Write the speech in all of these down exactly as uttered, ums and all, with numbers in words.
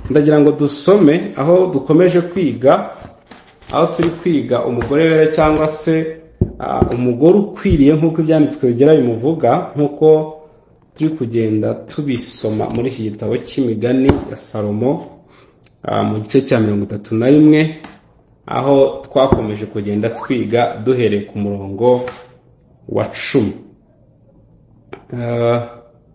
ndagira ngo dusome aho dukomeje kwiga, aho turi kwiga umugore wera cyangwa se uh, umugore ukwiriye nk'uko ibyanditswe bigera bimuvuga, nk'uko turi kugenda tubisoma muri iki gitabo cy'imigani ya Salomo uh, mu gice cya mirongo itatu na rimwe, aho twakomeje kugenda twiga duhereye ku murongo wa cumi. Uh,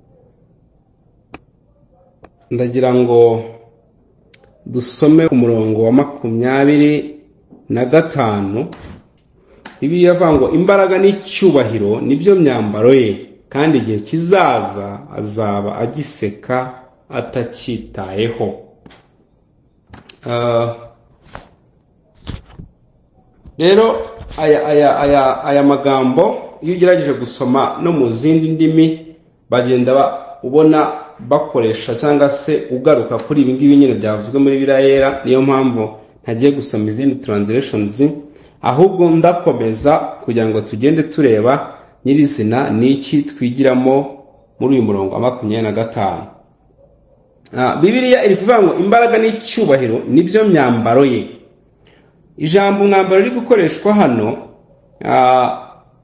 ndagira ngo dusome ku murongo wa makumyabiri na gatanu. Bibiliya ivuga ngo imbaraga n'icyubahiro nibyo myambaro ye, kandi igihe kizaza azaba agiseka atacyitayeho. Uh, rero aya aya aya aya magambo iyo ugerageje gusoma no mu zindi ndimi bagenda ba, ubona bakoresha cyangwa se ugaruka kuri ibi ngibi nyine byavuzwe muri Bibiliya yera. Niyo mpamvu ntagiye gusoma izindi translations, ahubwo ndakomeza kugira ngo tugende tureba nyirizina n'iki twigiramo muri uyu murongo wa makumyabiri na gatanu. Ah, Bibiliya iri kuvuga ngo imbaraga n'icyubahiro nibyo myambaro ye. Ijambo mwambaro riri gukoreshwa hano ah,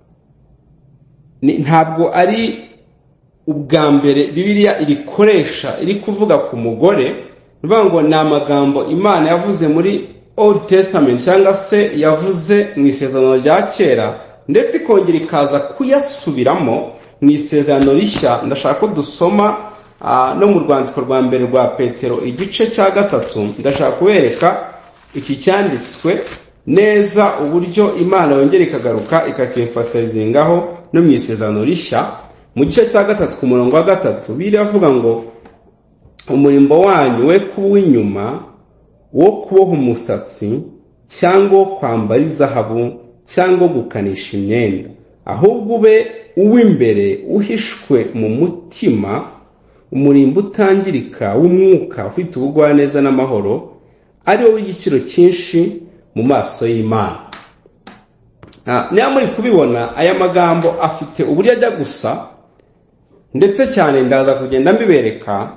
ntabwo ari ubwa mbere Bibiliya irikoresha iri kuvuga ku mugore. Bivuga ngo ni amagambo Imana yavuze muri Old Testament cyangwa se yavuze mu isezerano rya kera, ndetse ikongera ikaza kuyasubiramo mu isezerano rishya. Ndashaka ko dusoma uh, no mu rwandiko rwa mbere rwa Petero igice cya gatatu. Ndashaka kubereka iki cyanditswe neza uburyo Imana yongera ikagaruka ikacyemfasizingaho no mu isezerano rishya. Mu gice cya gatatu ku murongo wa gatatu Bibiliya ivuga ngo umurimbo wanyu we kuba inyuma wo kuboha umusatsi cyangwa wo kwambara izahabu cyangwa gukanisha imyenda, ahubwo ube uw'imbere uhishwe mu mutima, umurimbo utangirika w'umwuka ufite ubugwaneza n'amahoro, ari wo w'igiciro cyinshi mu maso y'Imana. Ah, niba muri kubibona aya magambo afite uburyo ajya gusa, ndetse cyane ndaza kugenda mbibereka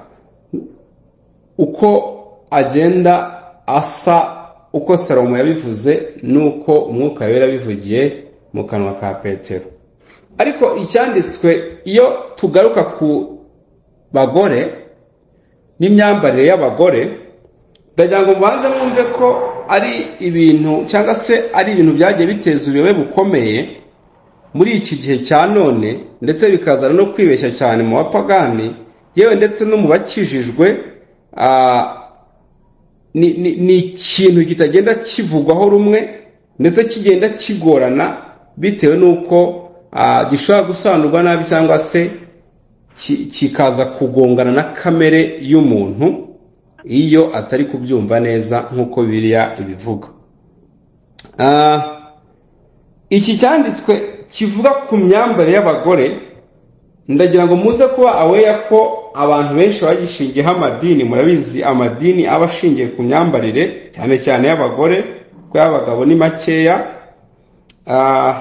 uko agenda asa, uko Salomo yabivuze nuko umwuka wera bivugiye mu kanwa ka Petero. Ariko icyanditswe iyo tugaruka ku bagore n'imyambarire y'abagore, ndagira ngo mubanze mwumve ko ari ibintu cyangwa se ari ibintu byagiye biteza ubuyobe bukomeye muri iki gihe cya none, ndetse bikazana no kwibeshya cyane mu bapagani, yewe ndetse no mu bakijijwe. ah ni ni ni ikintu kitagenda kivugwaho rumwe, ndetse kigenda kigorana bitewe nuko uh, gishobora gusobanurwa nabi cyangwa se kikaza kugongana na kamere y'umuntu iyo atari kubyumva neza nk'uko Bibiliya ibivuga. Uh, iki cyanditswe kivuga ku myambarire y'abagore. Ndagira ngo muze kuba aware ko abantu benshi bagishingiyeho amadini. Murabizi amadini aba ashingiye ku myambarire cyane cyane y'abagore, ko y'abagabo ni makeya. Ah,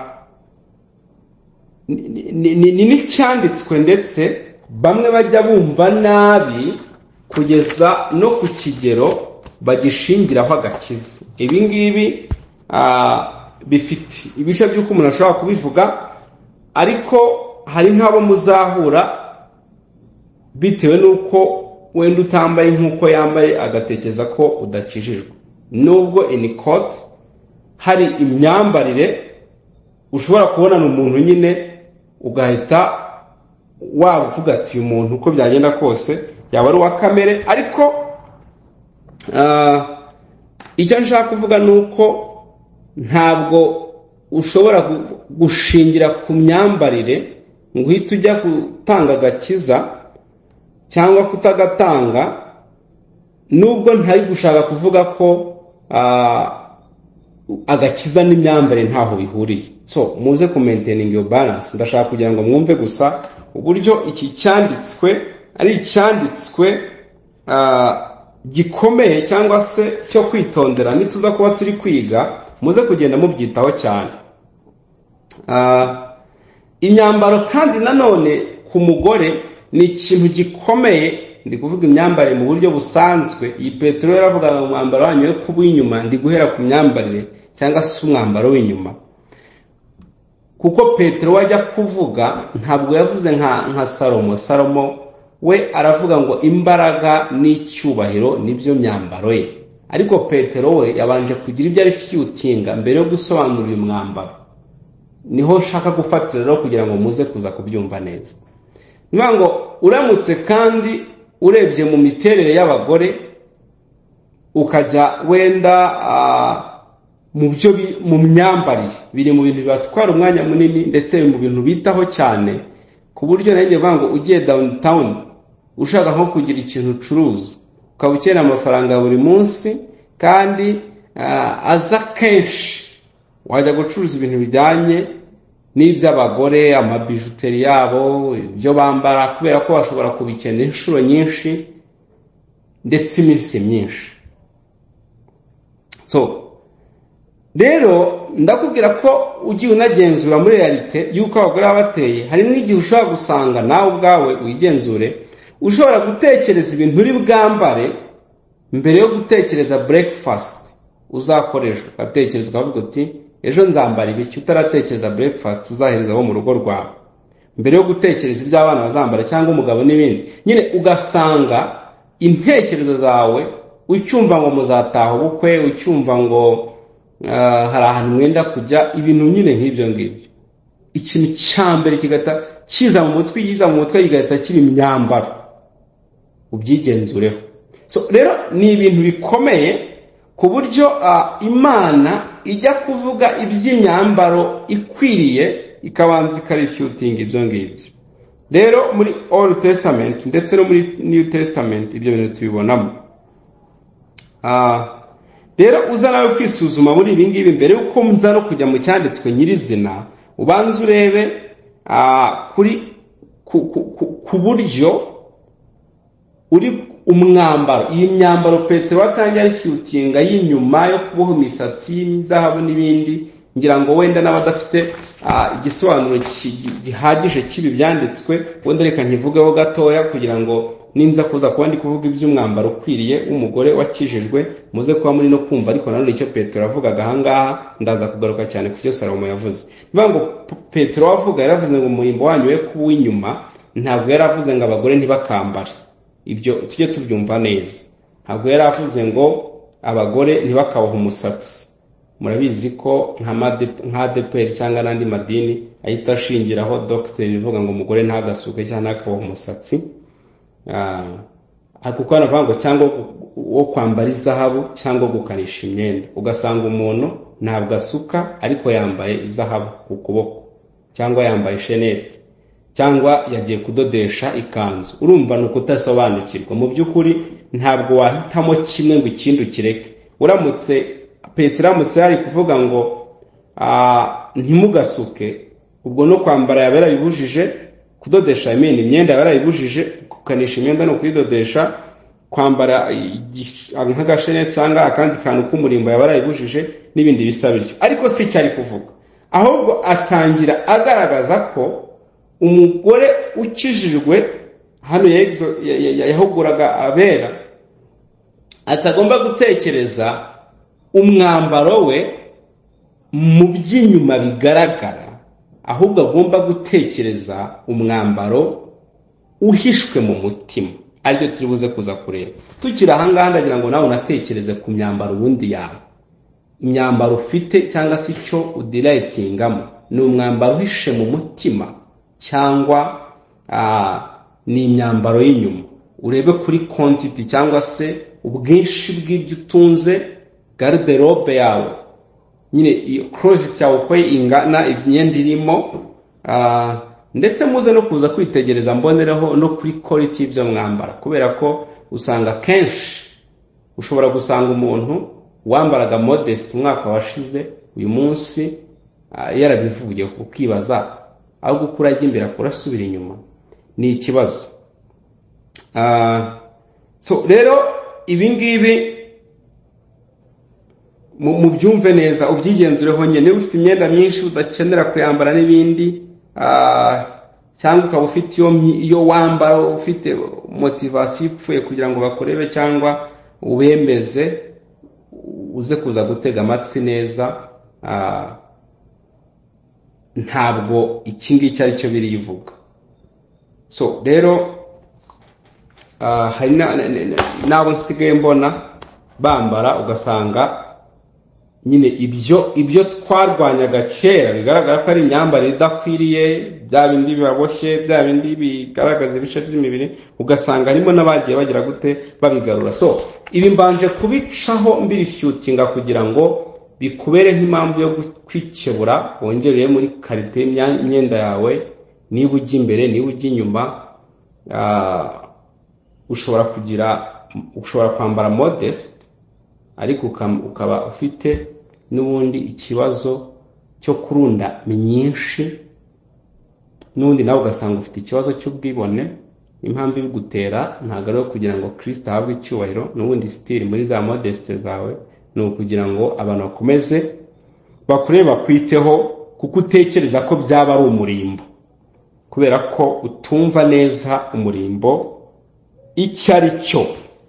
ni n'icyanditswe ndetse bamwe bajya bumva nabi kugeza no ku kigero bagishingiraho agakiza. Ibi ngibi ah, bifite ibice by'uko umuntu ashobora kubivuga, ariko hari nk'abo muzahura bitewe nuko wenda utambaye nk'uko yambaye agatekereza ko udakijijwe. Nubwo in court hari imyambarire ushobora kubona n'umuntu nyine ugahita wavuga ati uyu muntu uko byagenda kose yaba ari uwa kamere. Ariko uh, icyo nshaka kuvuga nuko ntabwo ushobora gushingira ku myambarire ngo uhite ujya gutanga agakiza cyangwa kutagatanga, nubwo ntari gushaka kuvuga ko uh, agakiza n'imyambarire ntaho bihuriye. So muze ku maintaining your balance. Ndashaka kugira ngo mwumve gusa uburyo iki cyanditswe ari icyanditswe uh, gikomeye cyangwa se cyo kwitondera. Nituza kuba turi kwiga muze kugenda mubyitaho cyane. Uh, imyambaro kandi nanone ku mugore ni ikintu gikomeye ndi kuvuga imyambarire mu buryo busanzwe. Iyi Petero yaravuga ngo umwambaro wanyu kuba inyuma, ndi guhera ku myambarire cyangwa se umwambaro w'inyuma. Kuko Petero wajya kuvuga ntabwo yavuze nka nka Salomo. Salomo we aravuga ngo imbaraga n'icyubahiro nibyo myambaro ye, ariko Petero we yabanje kugira ibyo ari fyutinga mbere yo gusobanura uyu mwambaro. Niho nshaka gufatira rero kugira ngo muze kuza kubyumva neza. Niba ngo uramutse kandi urebye mu miterere y'abagore ukajya wenda mu byo mu myambarire, biri mu bintu bibatwara umwanya munini ndetse mu bintu bitaho cyane, ku buryo nanjye vuga ngo ugiye downtown ushaka nko kugira ikintu ucuruza ukaba ukeneye amafaranga buri munsi kandi uh, aza kenshi, wajya gucuruza ibintu bijyanye n'iby'abagore, amabijuteri yabo, ibyo bambara, kubera ko bashobora kubikenera inshuro nyinshi ndetse iminsi myinshi. So rero ndakubwira ko ugiye unagenzura muri realite yuko abagore babateye, hari n'igihe ushobora gusanga nawe ubwawe wigenzure, ushobora gutekereza ibintu uri bwambare mbere yo gutekereza breakfast uzakoresha. Ugatekereza ukavuga uti ejo nzambara ibiki, utaratekereza breakfast uzahereza abo mu rugo rwawe, mbere yo gutekereza iby'abana bazambara cyangwa umugabo n'ibindi. Nyine ugasanga intekerezo zawe ucyumva ngo muzataha ubukwe, ucyumva ngo uh, hari ahantu mwenda kujya, ibintu nyine nk'ibyo ngibyo. Ikintu cyambere kigata kiza mu mutwe, yiza mu mutwe kigata kiri imyambaro, ubyigenzureho. So rero ni ibintu bikomeye ku buryo uh, Imana ijya kuvuga iby'imyambaro ikwiriye ikabanza ikarifyutinga ibyo ngibyo. Rero muri Old Testament ndetse no muri New Testament ibyo bintu tubibonamo. Ah rero uza nawe kwisuzuma muri ibi ngibi mbere yuko mza no kujya mu cyanditswe nyirizina, ubanze urebe ah kuri ku, ku, ku, ku buryo uri umwambaro. Iyi myambaro Petero watangiye arifyutinga y'inyuma yo kuboha imisatsi, zahabu n'ibindi, ngira ngo wenda n'abadafite igisobanuro gihagije kibi byanditswe, wenda reka nkivugeho gatoya kugira ngo ninza kuza kuba ndi kuvuga iby'umwambaro ukwiriye umugore wakijijwe muze kuba muri no kumva. Ariko nanone icyo Petero avugaga ahangaha ndaza kugaruka cyane ku cyo Salomo yavuze. Niba ngo Petero wavuga yaravuze ngo umurimbo wanyu we kuba inyuma, ntabwo yaravuze ngo abagore ntibakambare. Ibyo tujye tubyumva neza. Ntabwo yaravuze ngo abagore ntibakaboha umusatsi. Murabizi ko nka A D P R cyangwa n'andi madini ahita ashingiraho doctrine ivuga ngo umugore ntagasuke cyangwa ntakaboha umusatsi. Ah kuko anavuga ngo cyangwa wo kwambara izahabu cyangwa gukanisha imyenda. Ugasanga umuntu ntabwo asuka ariko yambaye izahabu ku kuboko, cyangwa yambaye shenete, cyangwa yagiye kudodesha ikanzu. Urumva nuko utasobanukirwa. Mu by'ukuri ntabwo wahitamo kimwe ngo ikindi ukireke. Uramutse Petero amutse ari kuvuga ngo ah ntimugasuke, ubwo no kwambara yabera yibujije, kudodesha imyenda imyenda yabera yibujije, kukanisha imyenda no kwidodesha, kwambara nk'agashenete cyangwa akandi kantu k'umurimbo yabera yibujije n'ibindi bisa bityo. Ariko si cyari kuvuga, ahubwo atangira agaragaza ko umugore ukijijwe hano yahuguraga abera atagomba gutekereza umwambaro we mu by'inyuma bigaragara, ahubwo agomba gutekereza umwambaro uhishwe mu mutima. Aricyo turi buze kuza kureba. Tukira ahangaha ndagira ngo nawe unatekereze ku myambaro ubundi yawe. Imyambaro ufite cyangwa se icyo udirayitingamo ni umwambaro uhishe mu mutima cyangwa ah ni imyambaro y'inyuma. Urebe kuri quantity cyangwa se ubwinshi bw'ibyo utunze, garderobe yawe, nyine iyo closet yawe uko ingana, imyenda irimo, ah ndetse muze no kuza kwitegereza mbonereho no kuri quality y'ibyo mwambara. Kubera ko usanga kenshi ushobora gusanga umuntu wambaraga modest umwaka washize uyu munsi uh, yarabivuye ukibaza aho gukura ajya imbere kurasubira inyuma. Ni ikibazo. Uh, so rero ibi ngibi mu byumve neza, ubyigenzureho nyene. Ufite imyenda myinshi udakenera kuyambara n'ibindi, uh, cyangwa ukaba ufite iyo iyo wambara ufite motivation ipfuye kugira ngo bakorebe cyangwa ubemeze, uze kuza gutega amatwi neza. Uh, ntabwo iki ngiki ari cyo biri yivuga. So rero uh, hari nabo nsigaye mbona bambara ugasanga nyine ibyo ibyo twarwanyaga kera bigaragara ko ari imyambarire idakwiriye, bya bindi bibaboshye, bya bindi bigaragaza ibice by'imibiri, ugasanga harimo n'abagiye bagira gute babigarura. So ibi mbanje kubicaho mbirifyutinga kugira ngo bikubere nk'impamvu yo kwikebura, wongereye muri karite y'imyenda yawe. Niba ujya imbere, niba ujya inyuma, uh, ushobora kugira ushobora kwambara modest ariko ukaba ufite n'ubundi ikibazo cyo kurunda myinshi, n'ubundi nawe ugasanga ufite ikibazo cy'ubwibone. Impamvu ibigutera ntabwo ari kugira ngo Kristo ahabwe icyubahiro, n'ubundi style muri za modeste zawe ni ukugira ngo abantu bakomeze bakureba kwiteho, kuko utekereza ko byaba ari umurimbo, kubera ko utumva neza umurimbo icyo ari cyo.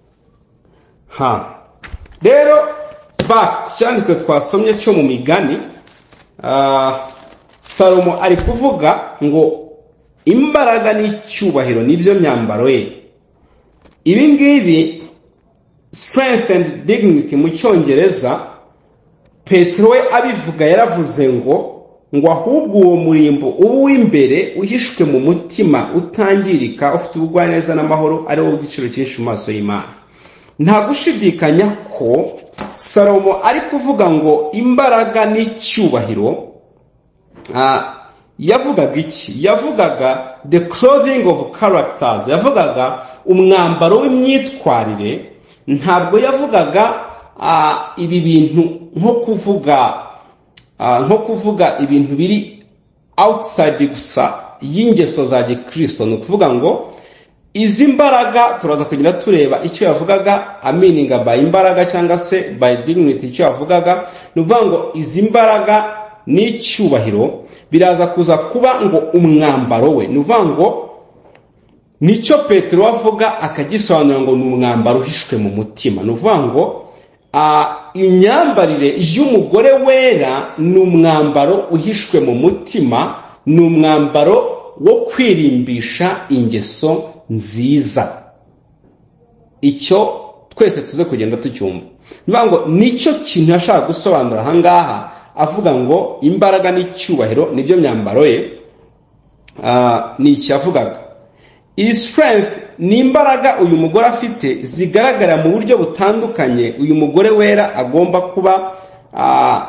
Ha rero ba cyandikwe twasomye cyo mu Migani, uh, Salomo ari kuvuga ngo imbaraga n'icyubahiro nibyo myambaro ye. Ibi ngibi strength and dignity mu Cyongereza, Petero we abivuga yaravuze ngo ngo ahubwo uwo murimbo ubu imbere uhishwe mu mutima utangirika, ufite ubugwaneza n'amahoro, ari wo giciro cyinshi mu maso y'Imana. Nta gushidikanya ko Salomo ari kuvuga ngo imbaraga n'icyubahiro. uh, yavugaga iki? Yavugaga the clothing of characters, yavugaga umwambaro w'imyitwarire. Ntabwo yavugaga uh, ibi bintu nko kuvuga uh, nko kuvuga ibintu biri outside gusa y'ingeso za Gikristo. Ni ukuvuga ngo izi mbaraga turaza kugira tureba icyo yavugaga amininga by imbaraga cyangwa se by dignity. Icyo yavugaga ni ukuvuga ngo izi mbaraga n'icyubahiro biraza kuza kuba ngo umwambaro we. Ni ukuvuga ngo nicyo Petero avuga akagisobanura ngo ni umwambaro uhishwe mu mutima. Ni ukuvuga ngo uh, imyambarire y'umugore wera ni umwambaro uhishwe mu mutima, ni umwambaro wo kwirimbisha ingeso nziza. Icyo twese tuze kugenda tucyumva. Nivuga ngo nicyo kintu yashaka gusobanura aha ngaha avuga ngo imbaraga n'icyubahiro nibyo myambaro ye. Uh, ni iki yavugaga? Iyi strength ni imbaraga uyu mugore afite zigaragara mu buryo butandukanye uyu mugore wera agomba kuba uh,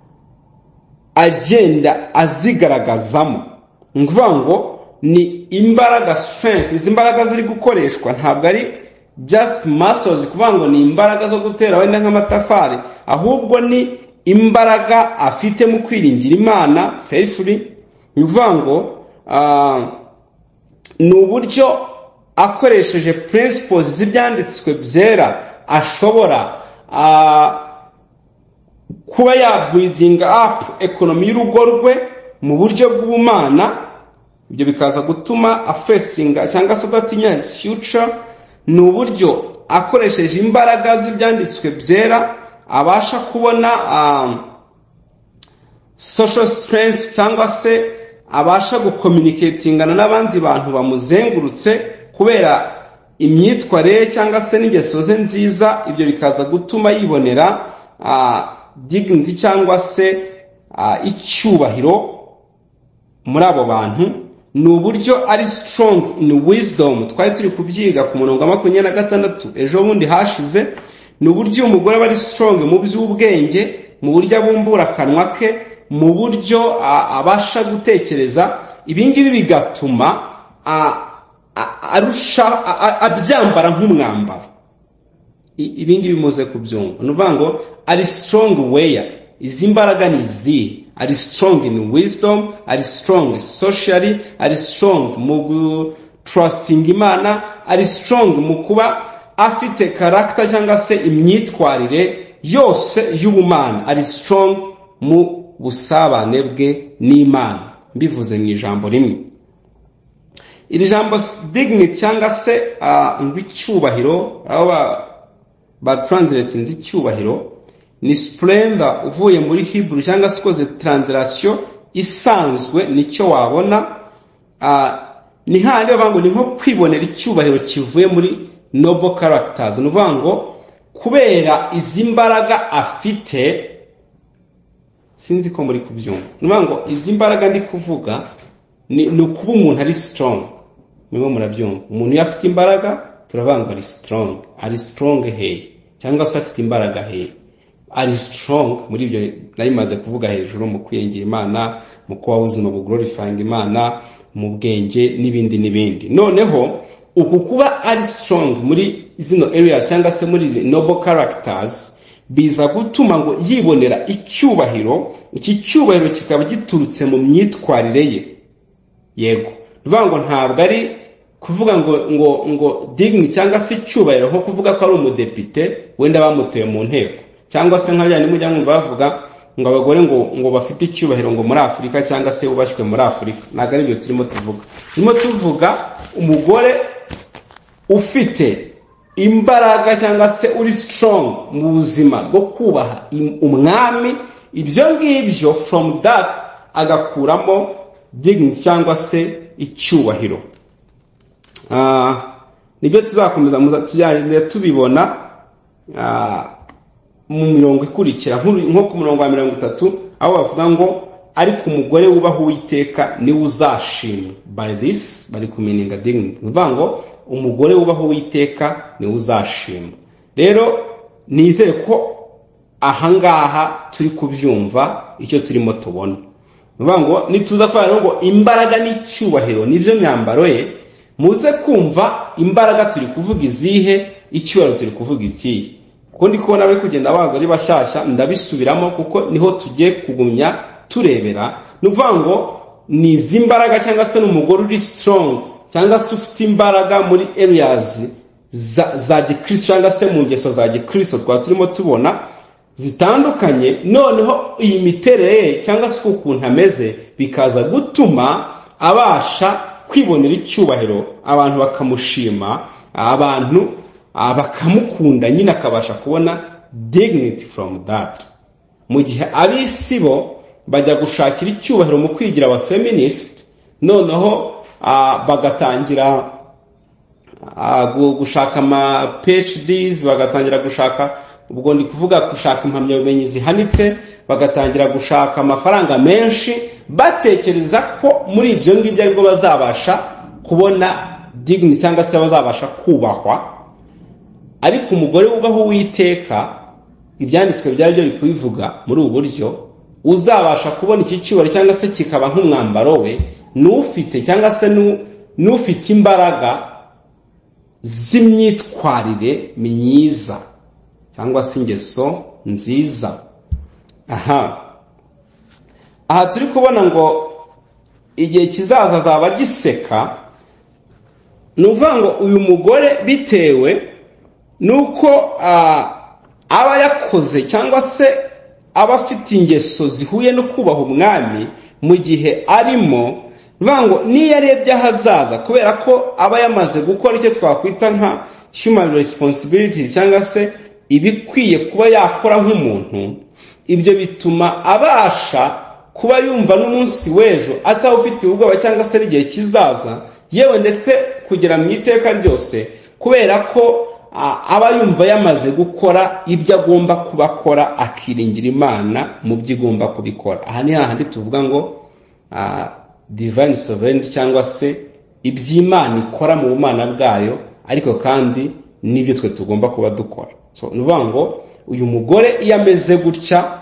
agenda azigaragazamo. Nguvuga ngo ni imbaraga strength. Izi mbaraga ziri gukoreshwa ntabwo ari just muscles, kuvuga ngo ni imbaraga zo gutera wenda nk'amatafari, ahubwo ni imbaraga afite mu kwiringira Imana faithfully. Nguvuga ngo uh, ni uburyo akoresheje principles z'ibyanditswe byera ashobora uh, kuba ya building up economy y'urugo rwe mu buryo bw'ubumana. Ibyo bikaza gutuma afesinga cyangwa se adatinya his future. Ni uburyo akoresheje imbaraga z'ibyanditswe byera abasha kubona um, social strength cyangwa se abasha gucommunicatingana n'abandi bantu bamuzengurutse kubera imyitwarire cyangwa se n'ingeso ze nziza. Ibyo bikaza gutuma yibonera uh, dignity cyangwa se uh, icyubahiro muri abo bantu. Ni uburyo ari strong in wisdom. Twari turi kubyiga ku murongo wa makumyabiri na gatandatu ejo bundi hashize. Ni uburyo umugore bari strong mu by'ubwenge, mu buryo abumbura akanwa ke, mu buryo uh, abasha gutekereza. Ibingibi bigatuma uh, arusha abyambara nk'umwambaro. Ibingibi bimuze kubyumva. Nuvuga ngo ari strong where izi mbaraga ni izi. Ari strong in wisdom, ari strong socially, ari strong mu trusting Imana, ari strong mu kuba afite character cyangwa se imyitwarire yose y'ubumana, ari strong mu busabane bwe n'Imana. Mbivuze mu ijambo rimwe. iri jambo dignity cyangwa se uh, ngo icyubahiro aho ba, ba translate nzi icyubahiro ni splendor uvuye muri Hebrew cyangwa se koze translation isanzwe nicyo wabona uh, ni handi bavuga ni nko kwibonera icyubahiro kivuye muri noble characters nuvuga ngo kubera izi mbaraga afite sinzi ko muri kubyumva nuvuga ngo izi mbaraga ndi kuvuga ni nukuba umuntu ari strong nibo murabyumva umuntu yafite imbaraga turavanga ari strong ari strong hey cyangwa se afite imbaraga hey ari strong muri ibyo narimaze kuvuga hejuru mu kwiyengera Imana mu kuba ubuzima bu glorifying Imana mu bwenge n'ibindi n'ibindi noneho uku kuba ari strong muri zino areas cyangwa se muri izi noble characters biza gutuma ngo yibonera icyubahiro iki cyubahiro kikaba giturutse mu myitwarire ye yego ruvuga ngo ntabwo ari kuvuga ngo ngo ngo dignity cyangwa se icyubahiro nko kuvuga ko ari umudepite wenda bamuteye mu nteko cyangwa se nk'abajyanye mujya mwumva bavuga ngo abagore ngo ngo bafite icyubahiro ngo muri Afurika cyangwa se ubashywe muri Afurika ntabwo ari byo turimo tuvuga turimo tuvuga umugore ufite imbaraga cyangwa se uri strong mu buzima bwo kubaha umwami ibyo ngibyo from that agakuramo dignity cyangwa se icyubahiro ah nibyo tuzakomeza muza tujyane tubibona ah mu mirongo ikurikira nko ku murongo wa mirongo itatu aho bavuga ngo ariko umugore wubaha Uwiteka ni uzashimwa by this bari kumeninga dignity bivuga ngo umugore wubaha Uwiteka ni uzashimwa rero nizere ko ahangaha turi kubyumva icyo turimo tubona bivuga ngo nituza kwara ngo imbaraga n'icyubahiro nibyo myambaro ye muze kumva imbaraga turi kuvuga izihe icyubahiro turi kuvuga ikihe kuko ndi kubona bari kugenda baza ari bashyashya ndabisubiramo kuko niho tugiye kugumya turebera nuvuga ngo ni izi mbaraga cyangwa se n'umugore uri strong cyangwa se ufite imbaraga muri areas za, za gikristo cyangwa se mu ngeso za gikristo twa turimo tubona zitandukanye noneho iyi miterere cyangwa se ukuntu ameze bikaza gutuma abasha kwibonera icyubahiro abantu bakamushima abantu bakamukunda nyine akabasha kubona dignity from that mu gihe abisi bo bajya gushakira icyubahiro mu kwigira aba feminist noneho bagatangira gushaka ama PhDs bagatangira gushaka ubwo ndi kuvuga gushaka impamyabumenyi zihanitse bagatangira gushaka amafaranga menshi batekereza ko muri ibyo ngibyo aribwo bazabasha kubona dignity cyangwa se bazabasha kubahwa ariko umugore wubaha Uwiteka ibyanditswe byari byo bikubivuga muri ubu buryo uzabasha kubona iki cyubahiro cyangwa se kikaba nk'umwambaro we n'ufite cyangwa se n'ufite imbaraga z'imyitwarire myiza cyangwa se ingeso nziza aha aha turi kubona ngo igihe kizaza azaba giseka nuvuga ngo uyu mugore bitewe nuko aba yakoze cyangwa se aba afite ingeso zihuye no kubaha umwami mu gihe arimo ngo niyo arebye ahazaza kubera ko aba yamaze gukora icyo twakwita nka human responsibility cyangwa se ibikwiye kuba yakora nk'umuntu ibyo bituma abasha kuba yumva n'umunsi w'ejo atawufite ubwoba cyangwa se n'igihe kizaza yewe ndetse kugera mu iteka ryose kubera ko aba yumva yamaze gukora ibyo agomba kubakora akiringira Imana mu byo igomba kubikora aha ni hahandi tuvuga ngo divine sovereignty cyangwa se iby'Imana ikora mu bumana bwayo ariko kandi nibyo twe tugomba kuba dukora so nuvuga ngo uyu mugore iyo ameze gutya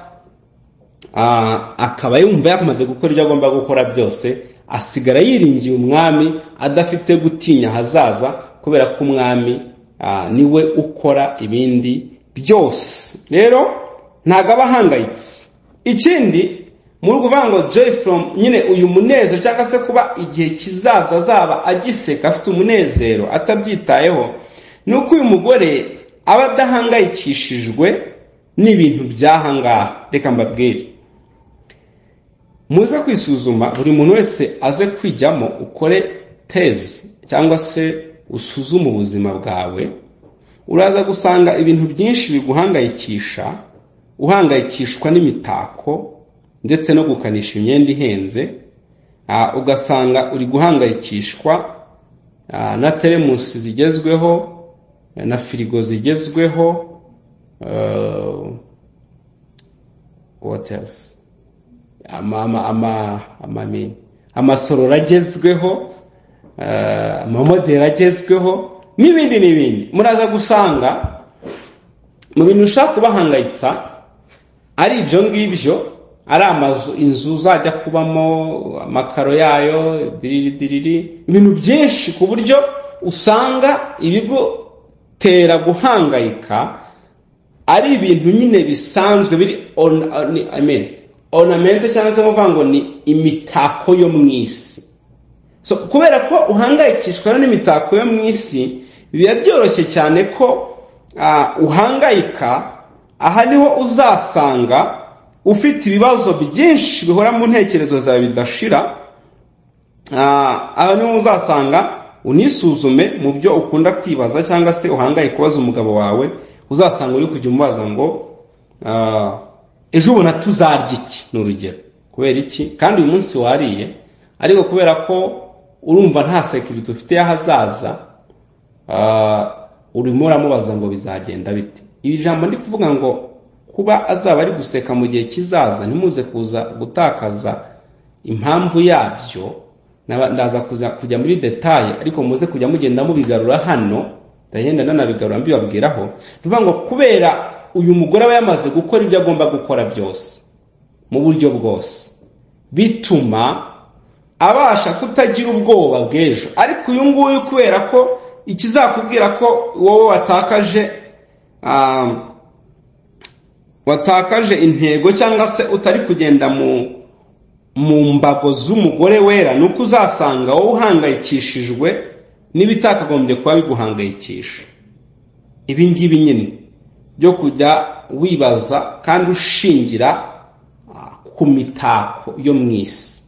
akaba yumva yamaze gukora ibyo agomba gukora byose asigara yiringiye umwami adafite gutinya hazaza kubera ko umwami niwe ukora ibindi byose rero ntago abahangayitse ikindi muri kuvuga ngo joy from nyine uyu munezero cyangwa se kuba igihe kizaza azaba agiseka afite umunezero atabyitayeho nuko uyu mugore aba adahangayikishijwe n'ibintu byahangaha reka mbabwire muze kwisuzuma buri muntu wese aze kwijyamo ukore tezi cyangwa se usuzume ubuzima bwawe, uraza gusanga ibintu byinshi biguhangayikisha, uhangayikishwa n'imitako ndetse no gukanisha imyenda ihenze. Uh, ugasanga uri guhangayikishwa uh, na teremusi zigezweho, na firigo zigezweho, uh, what else, ama ama ama ama amasorora agezweho, uh, amamodeli agezweho n'ibindi n'ibindi. Muraza gusanga mu bintu ushaka kubahangayitsa ari ibyo ngibyo, ari amazu, inzu uzajya kubamo, amakaro yayo, diriri diriri, ibintu byinshi ku buryo usanga ibigo tera guhangayika ari ibintu nyine bisanzwe biri on, I mean ornament cyangwa se kuvuga ngo ni imitako yo mu isi. So kubera ko uhangayikishwa n'imitako yo mu isi, biba byoroshye cyane ko uh, uhangayika. Aha niho uzasanga ufite ibibazo byinshi bihora mu ntekerezo zawe bidashira. Ah, aho niho uzasanga unisuzume mu byo ukunda kwibaza cyangwa se uhangaye kubaza umugabo wawe, uzasanga uri kujya umubaza ngo ah, ejo ubona tuzarya iki n'urugero. Kubera iki? Kandi uyu munsi wariye, ariko kubera ko urumva nta security ufite y'ahazaza, ah, urimo uramubaza ngo bizagenda bite. Ibi jambo ndi kuvuga ngo kuba azaba ari guseka mu gihe kizaza, ntimuze kuza gutakaza impamvu yabyo, ndaza kuza kujya muri detail, ariko muze kujya mugenda mubigarura hano, ndagenda nanabigarura mbibabwiraho. Bivuga ngo kubera uyu mugore aba yamaze gukora ibyo agomba gukora byose mu buryo bwose, bituma abasha kutagira ubwoba bw'ejo. Ariko uyu nguyu kubera ko ikizakubwira ko wowe watakaje um, watakaje intego cyangwa se utari kugenda mu mu mbago z'umugore wera, nuko uzasanga wowe uhangayikishijwe n'ibitakagombye kuba biguhangayikisha. Ibi ngibi nyine byo kujya wibaza kandi ushingira ku mitako yo mu isi.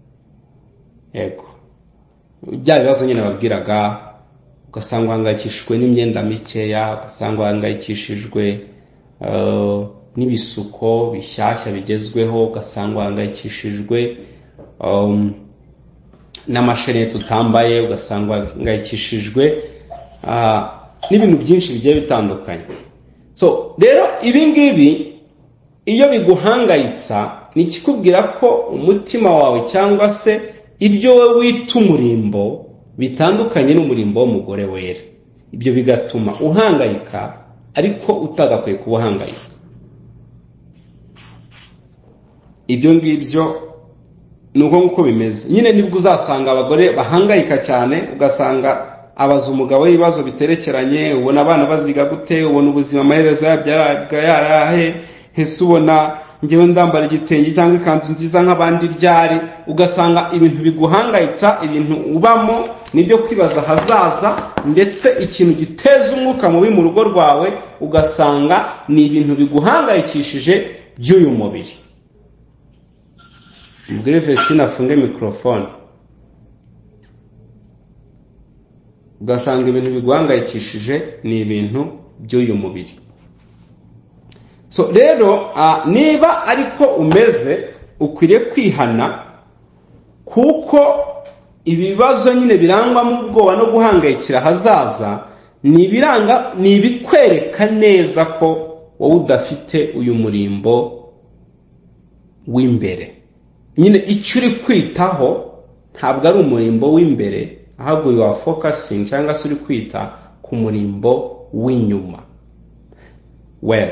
Yego, bya bibazo nyine babwiraga, ugasanga uhangayikishijwe n'imyenda mikeya, ugasanga uhangayikishijwe uh, n'ibisuko bishyashya bigezweho, ugasanga uhangayikishijwe um, n'amasheneti utambaye, ugasanga uhangayikishijwe uh, n'ibintu byinshi bigiye bitandukanye. So rero ibi ngibi iyo biguhangayitsa, ni kikubwira ko umutima wawe cyangwa se ibyo we wita umurimbo bitandukanye n'umurimbo w'umugore wera. Ibyo bigatuma uhangayika ariko utagakwiye kubuhangayika. Ibyo ngibyo nuko nguko bimeze. Nyine nibwo uzasanga abagore bahangayika cyane, ugasanga abaza umugabo ibibazo biterekeranye, ubona abana baziga gute, ubona ubuzima amaherezo yabyaraga yarahe, hese ubona ngewe ndambara igitenge cyangwa ikanzu nziza nk'abandi ryari. Ugasanga ibintu biguhangayitsa, ibintu ubamo nibyo kwibaza hazaza, ndetse ikintu giteza umwuka mubi mu rugo rwawe ugasanga ni ibintu biguhangayikishije by'uyu mubiri. Mbwire Vestine afunge mikrofone. Ugasanga ibintu biguhangayikishije ni ibintu by'uyu mubiri. So rero uh, niba ariko umeze, ukwiriye kwihana, kuko ibibazo nyine birangwa mu bwoba no guhangayikira hazaza ni ibiranga, ni ibikwereka neza ko wowe udafite uyu murimbo w'imbere. Nyine icyo uri kwitaho ntabwo ari umurimbo w'imbere, ahubwo you are focusing cyangwa se uri kwita ku murimbo w'inyuma. Well,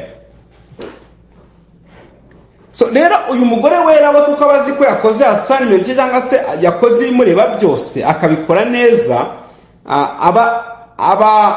so rero uyu mugore wera we kuko abazi ko yakoze assignment cyangwa se yakoze ibimureba byose akabikora neza, aba aba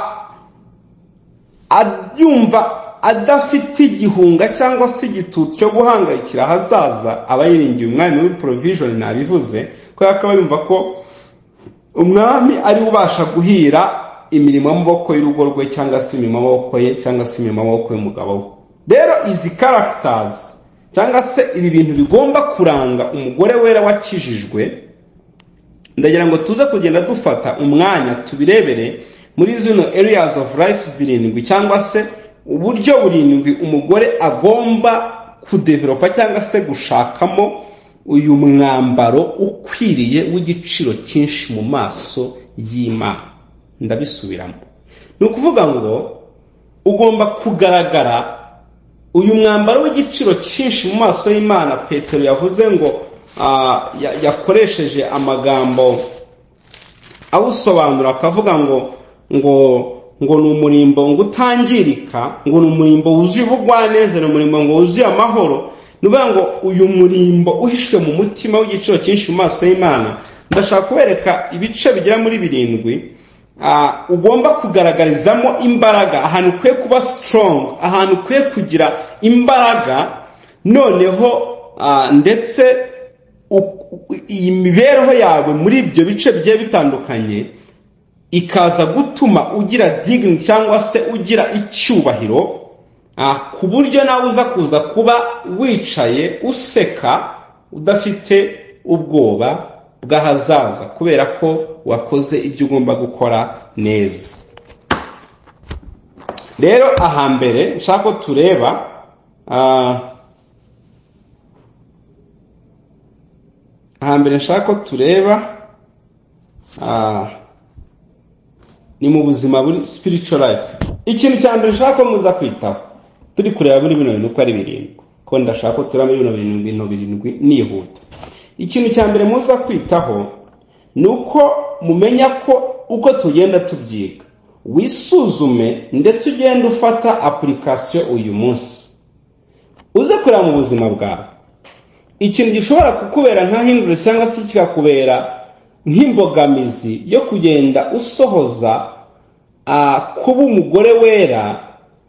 abyumva adafite igihunga cyangwa se igitutu cyo guhangayikira hazaza, aba yiringiye umwami w'i provision. Nabivuze ko yakaba yumva ko umwami ari ubasha guhira imirimo y'amaboko y'urugo rwe cyangwa se imirimo y'amaboko ye cyangwa se imirimo y'amaboko y'umugabo we. Rero izi characters cyangwa se ibi bintu bigomba kuranga umugore wera wakijijwe, ndagira ngo tuze kugenda dufata umwanya tubirebere muri zino areas of life zirindwi cyangwa se uburyo burindwi umugore agomba kudevelopa cyangwa se gushakamo uyu mwambaro ukwiriye w'igiciro cyinshi mu maso y'Imana. Ndabisubiramo. Ni ukuvuga ngo ugomba kugaragara uyu mwambaro w'igiciro cyinshi mu maso y'Imana. Petero yavuze ngo uh, yakoresheje amagambo awusobanura akavuga ngo ngo ngo ni umurimbo ngo utangirika, ngo ni umurimbo wuzuye ubugwaneza, ni umurimbo ngo wuzuye amahoro. Nuvuga ngo uyu murimbo uhishwe mu mutima w'igiciro cyinshi mu maso y'Imana. Ndashaka kubereka ibice bigera muri birindwi uh, ugomba kugaragarizamo imbaraga, ahantu ukwiye kuba strong, ahantu ukwiye kugira imbaraga, noneho uh, ndetse iyi mibereho yawe muri ibyo bice bigiye bitandukanye ikaza gutuma ugira dignity cyangwa se ugira icyubahiro, ku buryo nawe uza kuza kuba wicaye useka udafite ubwoba bw'ahazaza, kubera ko wakoze ibyo ugomba gukora neza. Rero ahambere nshaka ko tureba ahambere nshaka ko tureba ni mu buzima buri spiritual life. Ikintu cya mbere nshaka ko muza kwitaho turi kureba muri bino bintu uko ari birindwi, ko ndashaka ko turaba muri bino birindwi no birindwi nihuta. Ikintu cya mbere muza kwitaho ni uko mumenya ko uko tugenda tubyiga wisuzume ndetse ugenda ufata application uyu munsi uze kureba mu buzima bwawe ikintu gishobora kukubera nka hindura cyangwa se kikakubera nk'imbogamizi yo kugenda usohoza uh, kuba umugore wera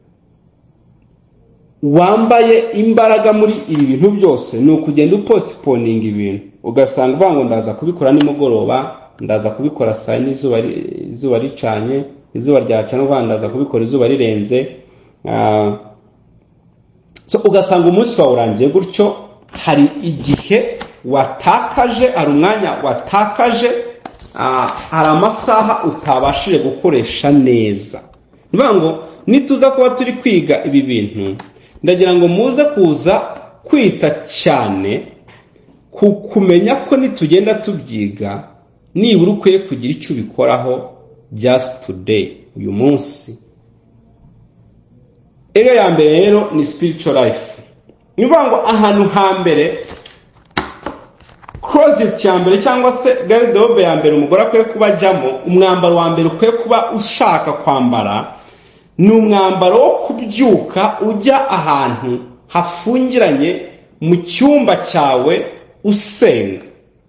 wambaye imbaraga muri ibi bintu byose. Ni ukugenda upostponing ibintu ugasanga uvuga ngo ndaza kubikora nimugoroba, ndaza kubikora saa n'izuba izuba ricanye, izuba ryacana uvuga ndaza kubikora izuba rirenze, uh, so ugasanga umunsi wawe urangiye gutyo. Hari igihe watakaje, hari umwanya watakaje, uh, hari amasaha utabashije gukoresha neza. Nivuga ngo nituza kuba turi kwiga ibi bintu, ndagira ngo muze kuza kwita cyane ku kumenya ko nitugenda tubyiga nibura ukwiye kugira icyo ubikoraho just today, uyu munsi. Ero ya mbere rero ni spiritual life. Nivuga ngo ahantu hambere closet ya mbere cyangwa se garderobe ya mbere umugore akwiye kuba ajyamo, umwambaro wa mbere ukwiye kuba ushaka kwambara ni umwambaro wo kubyuka ujya ahantu hafungiranye mu cyumba cyawe usenga.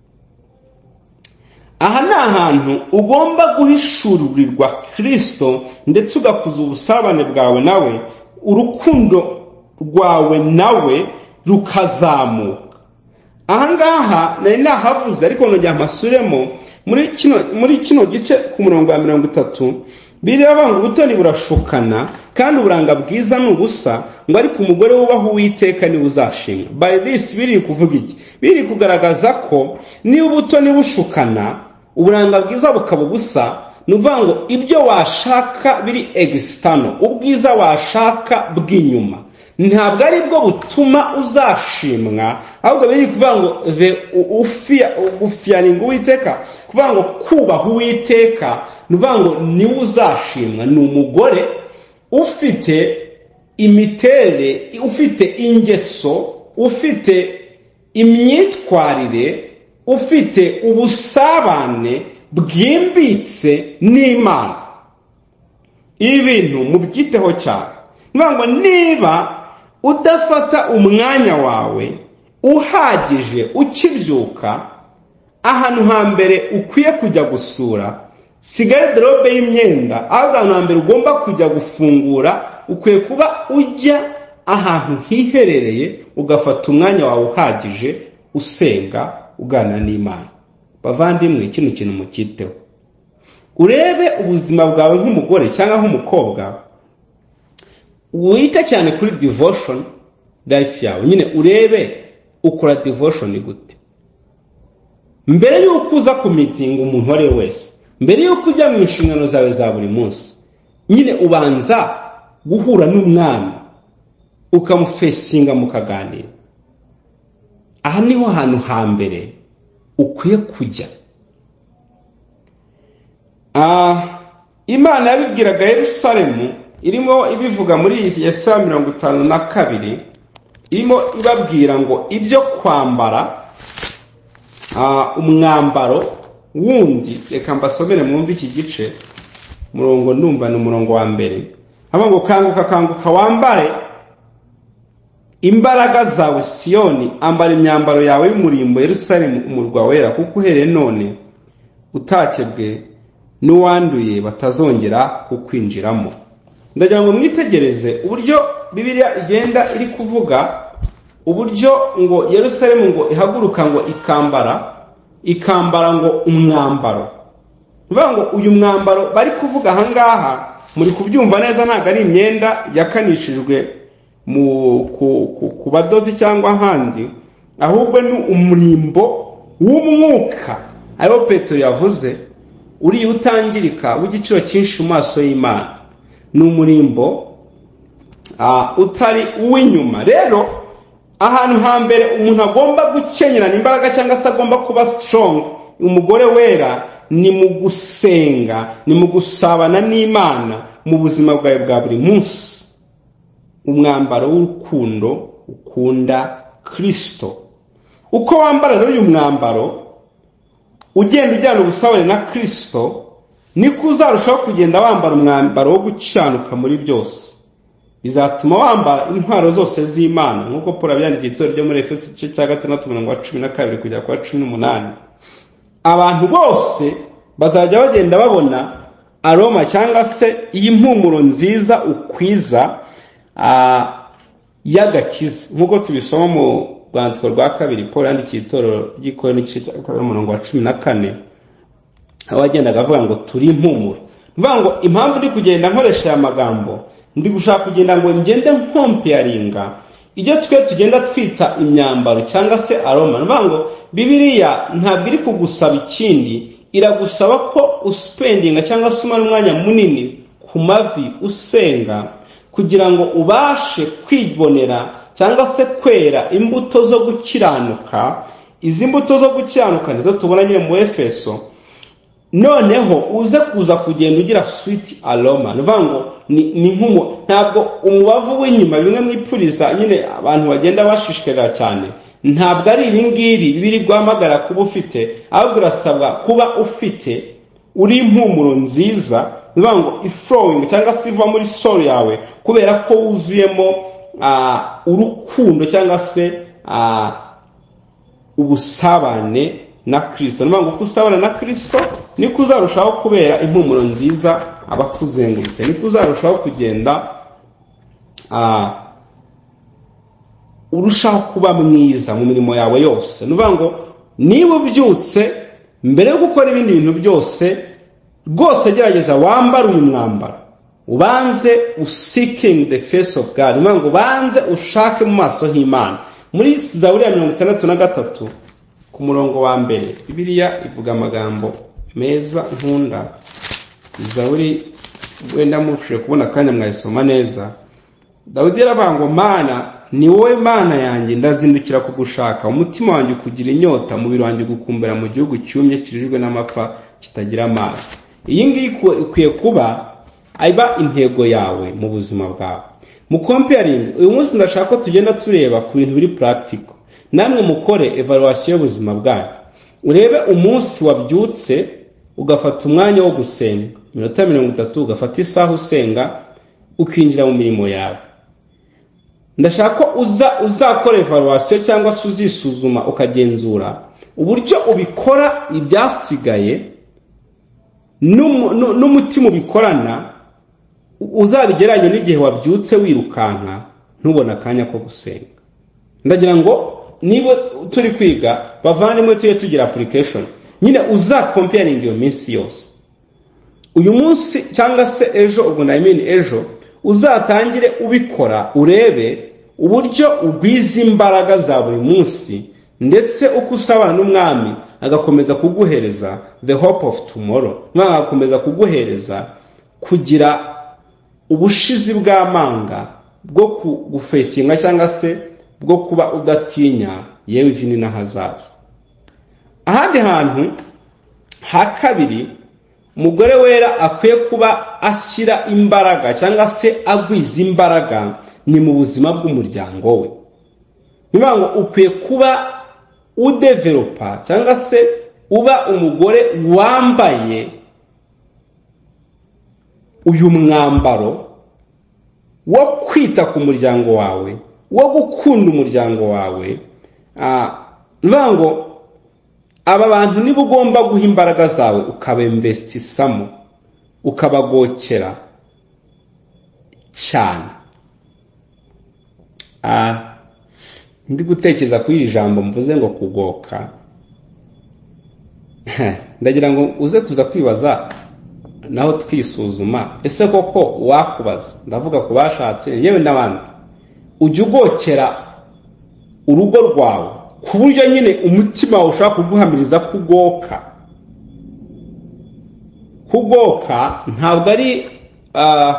Aha ni ahantu ugomba guhishurirwa Kristo ndetse ugakuza ubusabane bwawe nawe, urukundo rwawe nawe rukazamuka. Aha ngaha nari nahavuze ariko nongera mpasuremo muri kino muri kino gice ku murongo wa mirongo itatu bireba ngo ubutoni burashukana kandi uburanga bwiza n'ubusa, ngo ariko umugore wubaho Uwiteka ni uzashimwa. By this biri kuvuga iki? Biri kugaragaza ko ni ubutoni bushukana uburanga bwiza bukaba ubusa, nuvuga ngo ibyo washaka biri external, ubwiza washaka bw'inyuma ntabwo ari bwo butuma uzashimwa, ahubwo biri kuvuga ngo the ufia ufianinga Uwiteka, kuvuga ngo kubaha Uwiteka, nuvuga ngo ni uzashimwa. Ni umugore ufite imiterere, ufite ingeso, ufite imyitwarire, ufite ubusabane bwimbitse n'Imana. Ibi bintu mubyiteho cyane. Nuvuga ngo niba udafata umwanya wawe uhagije ukibyuka, ahantu hambere ukwiye kujya gusura si garderobe y'imyenda, ahantu hambere ugomba kujya gufungura ukwiye kuba ujya ahantu hiherereye ugafata umwanya wawe uhagije usenga uganira n'Imana. Bavandimwe, kino kintu mukiteho, urebe ubuzima bwawe nk'umugore cyangwa nk'umukobwa, wita cyane kuri devotion life yawe. Nyine urebe ukora devotion gute. mbere y'uko uza ku meeting umuntu wari wese, mbere y'uko ujya mu inshingano zawe za buri munsi, nyine ubanza guhura n'umwami ukamufesinga mukaganira. Aha niho hantu hambere ukwiye kujya. Ah, Imana yabibwiraga Yerusalemu, irimo ibivuga muri Yesaya mirongo itanu na kabiri, irimo ibabwira ngo ibyo kwambara ah, umwambaro wundi. Reka mbasomere mwumve iki gice, murongo ndumva ni umurongo wa mbere. Haba ngo kanguka kanguka wambare imbaraga zawe Siyoni, ambara imyambaro yawe y'umurimbo Yerusalemu umurwa wera, kuko uhereye none utakebwe n'uwanduye batazongera kukwinjiramo. Ndagira ngo mwitegereze uburyo Bibiliya igenda iri kuvuga uburyo ngo Yerusalemu ngo ihaguruka ngo ikambara ikambara ngo umwambaro. Bivuga ngo uyu mwambaro bari kuvuga aha ngaha muri kubyumva neza, ntago ari imyenda yakanishijwe mu ku, ku, ku badozi cyangwa ahandi, ahubwo ni umurimbo w'umwuka ayo Petero yavuze uri utangirika w'igiciro cyinshi mu maso y'Imana. Ni umurimbo uh, utari uw'inyuma. Rero ahantu hambere umuntu agomba gukenyerana imbaraga cyangwa se agomba kuba strong, umugore wera, ni mu gusenga, ni mu gusabana n'Imana mu buzima bwawe bwa buri munsi. Umwambaro w'urukundo ukunda Kristo. Uko wambara rero uyu mwambaro ugenda ujyana ubusabane na Kristo, niko uzarushaho kugenda wambara umwambaro wo gucyanuka muri byose. Bizatuma wambara intwaro zose z'Imana, nk'uko Paulo abyandikiye itorero ryo muri Efeso igice cya gatandatu umurongo wa cumi na kabiri kugera ku wa cumi n'umunani. Abantu bose bazajya bagenda babona aroma cyangwa se iyi mpumuro nziza ukwiza uh, y'agakiza, nk'uko tubisoma mu rwandiko rwa kabiri Paulo yandikiye itorero ry'Ikorinto igice cya kabiri umurongo wa cumi na kane, aho agendaga avuga ngo turi impumuro. Bivuga ngo impamvu ndi kugenda nkoresha aya magambo, ndi gushaka kugenda ngo ngende nkompearinga ibyo twe tugenda twita imyambaro cyangwa se aroma. Bivuga ngo Bibiliya ntabwo iri kugusaba ikindi, iragusaba ko uspendinga cyangwa se umara umwanya munini ku mavi usenga, kugira ngo ubashe kwibonera cyangwa se kwera imbuto zo gukiranuka. Izi mbuto zo gukiranuka nizo tubona nyine mu Efeso. Noneho uze kuza kugenda ugira sweet aroma. Bivuga ngo ni, ni nk'umu, ntabwo umubavu w'inyuma bimwe mwipuriza nyine abantu bagenda bashishikarira cyane, ntabwo ari ibingibi bibiri guhamagara kuba ufite, ahubwo urasabwa kuba ufite uri impumuro nziza. Bivuga ngo iflowing cyangwa se iva muri soul yawe, kubera ko wuzuyemo uh, urukundo cyangwa se uh, ubusabane na Kristo. Bivuga ngo kusabana na Kristo niko uzarushaho kubera impumuro nziza abakuzengurutse, niko uzarushaho kugenda uh, urushaho kuba mwiza mu mirimo yawe yose. Bivuga ngo niba ubyutse mbere yo gukora ibindi bintu byose, rwose gerageza wambara uyu mwambaro, ubanze useeking the face of God. Bivuga ngo banze ushake mu maso h'Imana. Muri Zaburi ya mirongo itandatu na gatatu ku murongo wa mbere, Bibiliya ivuga amagambo meza nkunda. Zaburi wenda mufuje kubona kandi mwayisoma neza. Dawidi yaravuga ngo Mana ni wowe Mana yanjye, ndazindukira kugushaka, umutima wanjye kugira inyota, umubiri wanjye gukumbera mu gihugu cyumye kirijwe n'amapfa kitagira amazi. Iyi ngiyi ikwiye kuba aiba intego yawe mu buzima bwawe. Mu comparing uyu munsi ndashaka ko tugenda tureba ku bintu biri practical, namwe mukore evaluation y'ubuzima bwawe. Urebe umunsi wabyutse ugafata umwanya wo gusenga minota mirongo itatu, ugafata isaha usenga, ukinjira mu mirimo yawe. Ndashaka ko uza uzakora evaluation cyangwa se uzisuzuma ukagenzura uburyo ubikora ibyasigaye n'umutima ubikorana, uzabigeranye n'igihe wabyutse wirukanka ntubona akanya ko gusenga. Ndagira ngo niba turi kwiga bavandimwe tuye tugira application, nyine uza comparing iyo minsi yose. Uyu munsi cyangwa se ejo, ubwo I mean ejo, uzatangire ubikora, urebe uburyo ugwiza imbaraga za buri munsi, ndetse uko usabana n'umwami agakomeza kuguhereza the hope of tomorrow, Imana agakomeza kuguhereza kugira ubushizi bw'amanga bwo kugufesinga cyangwa se bwo kuba udatinya yewe vini n'ahazaza. Ahandi hantu ha kabiri umugore wera akwiye kuba ashyira imbaraga cyangwa se agwiza imbaraga ni mu buzima bw'umuryango we. Niba ngo ukwiye kuba udevelopa cyangwa se uba umugore wambaye uyu mwambaro wo kwita ku muryango wawe, wo gukunda umuryango wawe. Niba ngo aba bantu niba ugomba guha imbaraga zawe ukabinvestisamo, ukabagokera cyane. Ah, ndi gutekereza kuri iri jambo mvuze ngo kugoka. Ndagira ngo uze kuza kwibaza naho twisuzuma, ese koko wakubaza, ndavuga ku bashatse yewe n'abandi, ujye ugokera urugo rwawe ku buryo nyine umutima wawe ushaka kuguhamiriza kugoka. Kugoka ntabwo ari uh,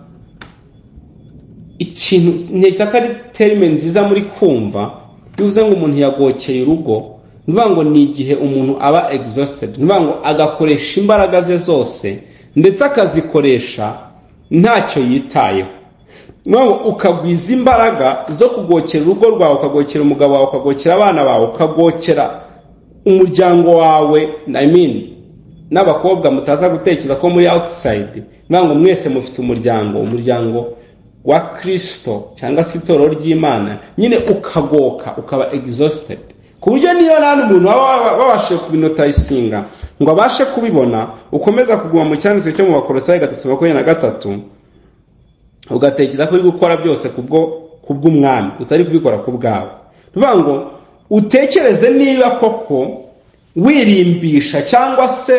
ikintu neza ari terime nziza muri kumva. Bivuze ngo umuntu yagokeye urugo, niba ngo ni igihe umuntu aba exhausted, niba ngo agakoresha imbaraga ze zose ndetse akazikoresha ntacyo yitayeho. Niba ngo ukagwiza imbaraga zo kugokera urugo rwawe, ukagokera umugabo wawe, ukagokera abana bawe, ukagokera umuryango wawe. I mean n'abakobwa mutaza gutekereza ko muri outside, niba ngo mwese mufite umuryango, umuryango wa Kristo cyangwa se itorero ry'Imana, nyine ukagoka ukaba exhausted ku buryo niyo nta n'umuntu babashe kubinota isinga ngo abashe kubibona. Ukomeza kuguma mu cyanditswe cyo mu Bakolosayi gatatu makumyabiri na gatatu, ugatekereza ko uri gukora byose kubwo kubw'umwami, utari kubikora ku bwawe. Nivuga ngo utekereze niba koko wirimbisha cyangwa se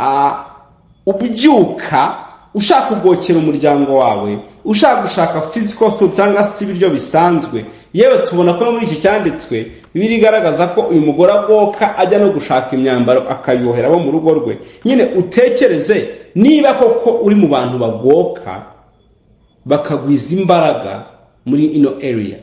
ubyuka ushaka kugokera umuryango wawe, ushaka gushaka physical food cyangwa se ibiryo bisanzwe. Yewe tubona ko muri iki cyanditswe bibiri igaragaza ko uyu mugore agoka ajya no gushaka imyambaro akayohera abo mu rugo rwe. Nyine utekereze niba koko uri mu bantu bagoka bakagwiza imbaraga muri ino area.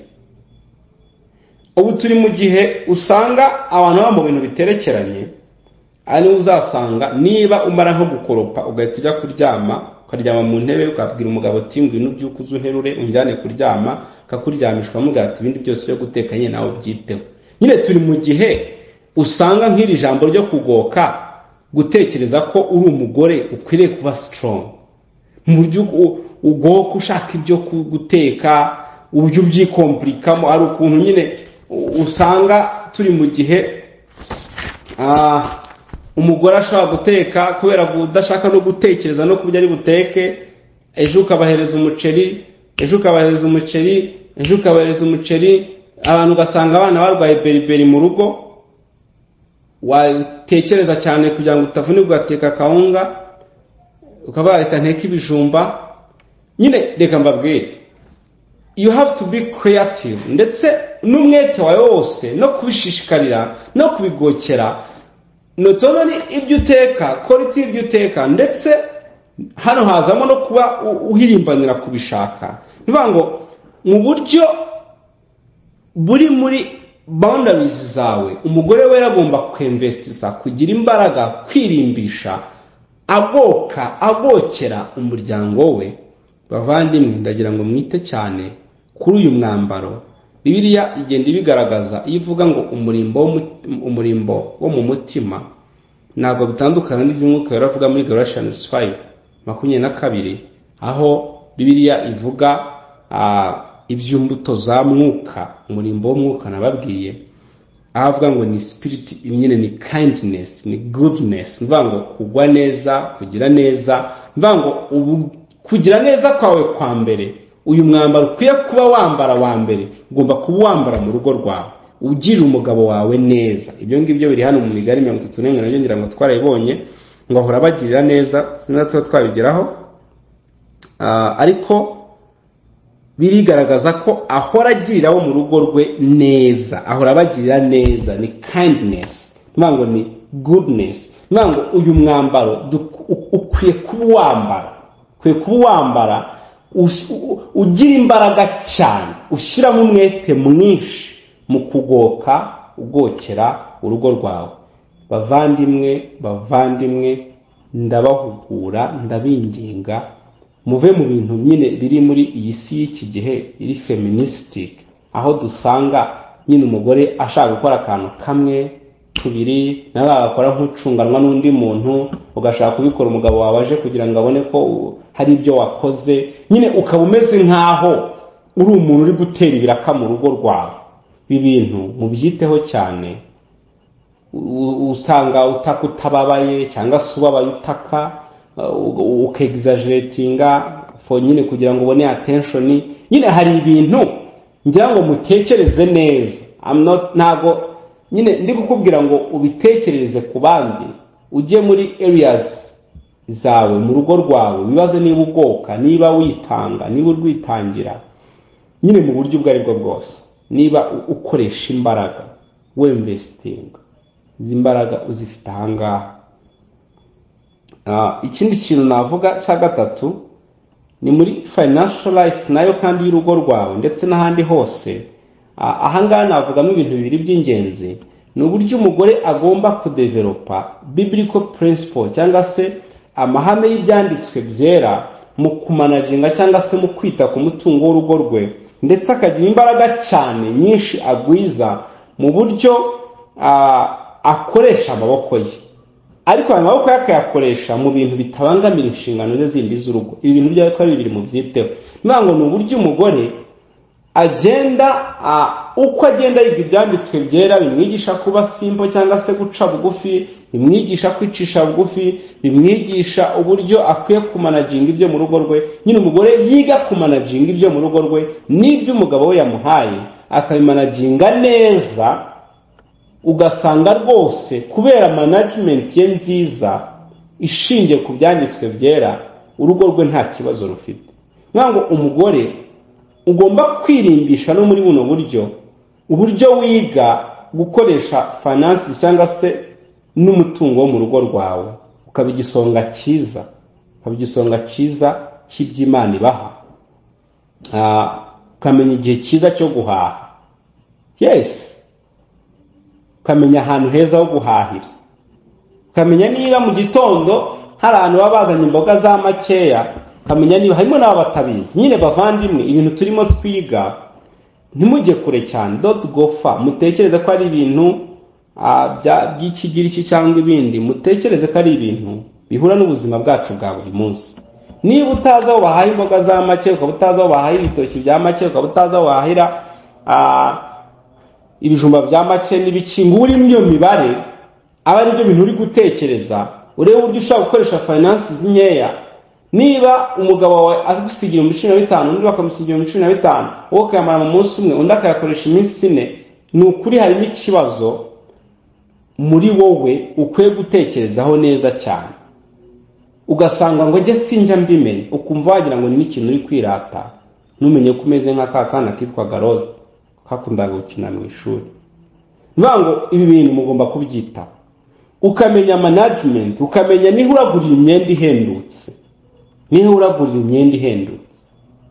Ubu turi mu gihe usanga abantu baba mu bintu biterekeranye, ari uzasanga niba umara nko gukoropa ugahita ujya kuryama, ukaryama mu ntebe ukabwira umugabo ati ngwino byuko uzunterure unjyane kuryama, akakuryamishwa muga ati ibindi byose byo guteka nyine nawe byiteho. Nyine turi mu gihe usanga nk'iri jambo ryo kugoka gutekereza ko uri umugore ukwiriye kuba strong mu buryo ugoka ushaka ibyo guteka, uburyo byikomplikamo. Ari ukuntu nyine usanga turi mu gihe ah umugore ashobora guteka kubera kudashaka no gutekereza no kubyo ari buteke. Ejo ukabahereza umuceri, ejo ukabahereza umuceri, ejo ukabahereza umuceri, abantu ugasanga abana barwaye beriberi mu rugo. Watekereza cyane kugira ngo utavune ugateka kawunga, ukabareka nteka ibijumba. Nyine reka mbabwire, you have to be creative, ndetse n'umwete wawe wose no kubishishikarira no kubigokera. Not only ibyo uteka, quality ibyo uteka, ndetse hano hazamo no kuba uhirimbanira kubishaka. Nivuga ngo mu buryo buri muri boundaries zawe, umugore we agomba kwinvestisa, kugira imbaraga, kwirimbisha, agoka, agokera umuryango we. Bavandimwe, ndagira ngo mwite cyane kuri uyu mwambaro. Bibiliya igenda ibigaragaza ivuga ngo umurimbo umurimbo wo mu mutima ntabwo bitandukana n'iby'umwuka yaravuga muri Galatians five makumyabiri na kabiri, aho Bibiliya ivuga iby'imbuto za mwuka, umurimbo w'umwuka nababwiye, avuga ngo ni spirit, nyine ni kindness, ni goodness. Mvuga ngo kugwa neza, kugira neza. Mvuga ngo kugira neza kwawe kwa mbere, uyu mwambaro ukwiye kuba wambara wa mbere, ugomba kuba wambara mu rugo rwawe, ugirira umugabo wawe neza. Ibyo ngibyo biri hano mu Migani mirongo itatu n'imwe nayo ngira ngo twarayibonye, ngo ahora bagirira neza. Sinatse twabigeraho, ariko birigaragaza ko ahora agirira wo mu rugo rwe neza, ahora bagirira neza, ni kindness. Mvuga ngo ni goodness. Nango uyu mwambaro ukwiye kuba wambara, ukwiye kuba wambara ugira imbaraga cyane, ushyiramo umwete mwinshi mu kugoka ugokera urugo rwawe. Bavandimwe bavandimwe ndabahugura ndabinginga muve mu bintu nyine biri muri iyi si y'iki gihe iri feministic, aho dusanga nyine umugore ashaka gukora akantu kamwe tubiri nawe agakora nk'ucunganwa n'undi muntu, ugashaka kubikora umugabo wabaje kugira ngo abone ko hari ibyo wakoze, nyine ukaba umeze nkaho uri umuntu uri gutera ibiraka mu rugo rwawe. Ibi bintu mubyiteho cyane. Usanga utaka utababaye cyangwa se ubabaye utaka ukexaggeratinga for nyine kugira ngo ubone attention. Nyine hari ibintu ngira ngo mutekereze neza. I'm not nago nyine ndi kukubwira ngo ubitekereze ku bandi, ujye muri areas zawe mu rugo rwawe, bibaze niba ugoka, niba witanga, niba urwitangira, nyine mu buryo bwari bwo bwose, niba ukoresha imbaraga we investing izi mbaraga uzifite ahangaha. Uh, ikindi kintu navuga cya gatatu ni muri financial life nayo kandi y'urugo rwawe ndetse n'ahandi hose. Uh, ahangaha navugamo ibintu bibiri by'ingenzi. Ni uburyo umugore agomba kudevelopa biblical principles cyangwa se amahame y'ibyanditswe byera mu kumanaginga cyangwa se mu kwita ku mutungo w'urugo rwe, ndetse akagira imbaraga cyane nyinshi agwiza mu buryo uh, akoresha amaboko ye, ariko ayo maboko yakayakoresha mu bintu bitabangamira inshingano ze zindi z'urugo. Ibi bintu byawe ko ari bibiri mu byiteho. Niyo ni uburyo umugore agenda uh, uko agenda yiga ibyanditswe byera bimwigisha kuba simple cyangwa se guca bugufi, bimwigisha kwicisha bugufi, bimwigisha uburyo akwiye kumanaginga ibyo mu rugo rwe. Nyine umugore yiga kumanaginga ibyo mu rugo rwe n'ibyo umugabo we yamuhaye akabimanaginga neza, ugasanga rwose kubera management ye nziza ishingiye ku byanditswe byera urugo rwe nta kibazo rufite. Ngango umugore ugomba kwirimbisha no muri buno buryo, uburyo wiga gukoresha finance cyangwa se n'umutungo wo mu rugo rwawe, ukabigisonga cyiza, ukabigisonga cyiza cy'iby'Imana ibaha. Ah, ukamenya igihe cyiza cyo guhaha. Yes. Ukamenya ahantu heza ho guhahira. Ukamenya niba mu gitondo hari ahantu baba bazanye imboga za makeya, ukamenya niba harimo n'abatabizi. Nyine bavandimwe, ibintu turimo twiga ntimujye kure cyane, don't go far. Mutekereze ko ari ibintu by'ikigiriki cyangwa ibindi, mutekereze ko ari ibintu bihura n'ubuzima bwacu bwa buri munsi. Niba utaza aho bahahira imboga za make, ukaba utaza aho bahahira ibitoki bya make, ukaba utaza aho bahahira ibijumba bya make n'ibikingo, uri mu mibare aba ari byo bintu uri gutekereza, urebe uburyo ushobora gukoresha finances nkeya. Niba umugabo wawe agusigira mu cumi na bitanu, undi bakamusigira mu cumi na bitanu, wowe ukayamara mu munsi umwe, undi akayakoresha iminsi ine, ni ukuri harimo ikibazo muri wowe ukwiye gutekerezaho neza cyane. Ugasanga ngo njye sinjya mbimenye, ukumva wagira ngo ni ikintu uri kwirata, numenye ko umeze nka kakana kitwaga Rose kakundaga gukina mu ishuri. Nibango ibi bintu mugomba kubyita, ukamenya management, ukamenya niho uragurira imyenda ihendutse, niho uragurira imyenda ihendutse